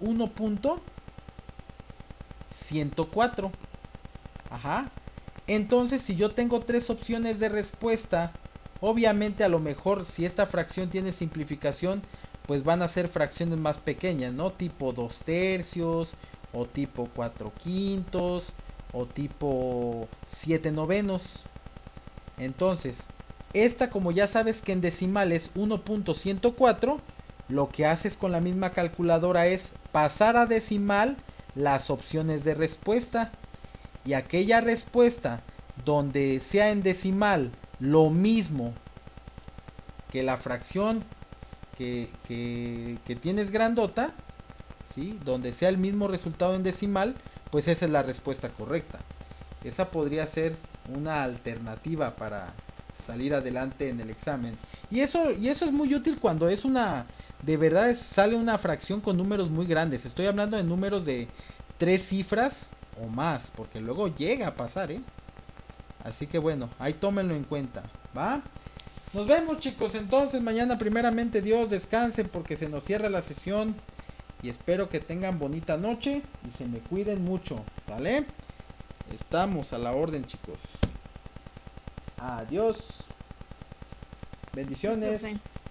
1.104. Ajá. Entonces, si yo tengo 3 opciones de respuesta, obviamente a lo mejor si esta fracción tiene simplificación, pues van a ser fracciones más pequeñas, ¿no? Tipo 2/3, o tipo 4/5, o tipo 7/9. Entonces, esta, como ya sabes que en decimal es 1.104, lo que haces con la misma calculadora es pasar a decimal las opciones de respuesta, y aquella respuesta donde sea en decimal lo mismo que la fracción que tienes grandota, ¿sí? Donde sea el mismo resultado en decimal, pues esa es la respuesta correcta. Esa podría ser una alternativa para salir adelante en el examen. Y eso es muy útil cuando es de verdad sale una fracción con números muy grandes. Estoy hablando de números de 3 cifras o más, porque luego llega a pasar, Así que bueno, ahí tómenlo en cuenta, ¿va? Nos vemos, chicos, entonces mañana primeramente Dios, descansen porque se nos cierra la sesión. Y espero que tengan bonita noche y se me cuiden mucho, ¿vale? Estamos a la orden, chicos. Adiós. Bendiciones.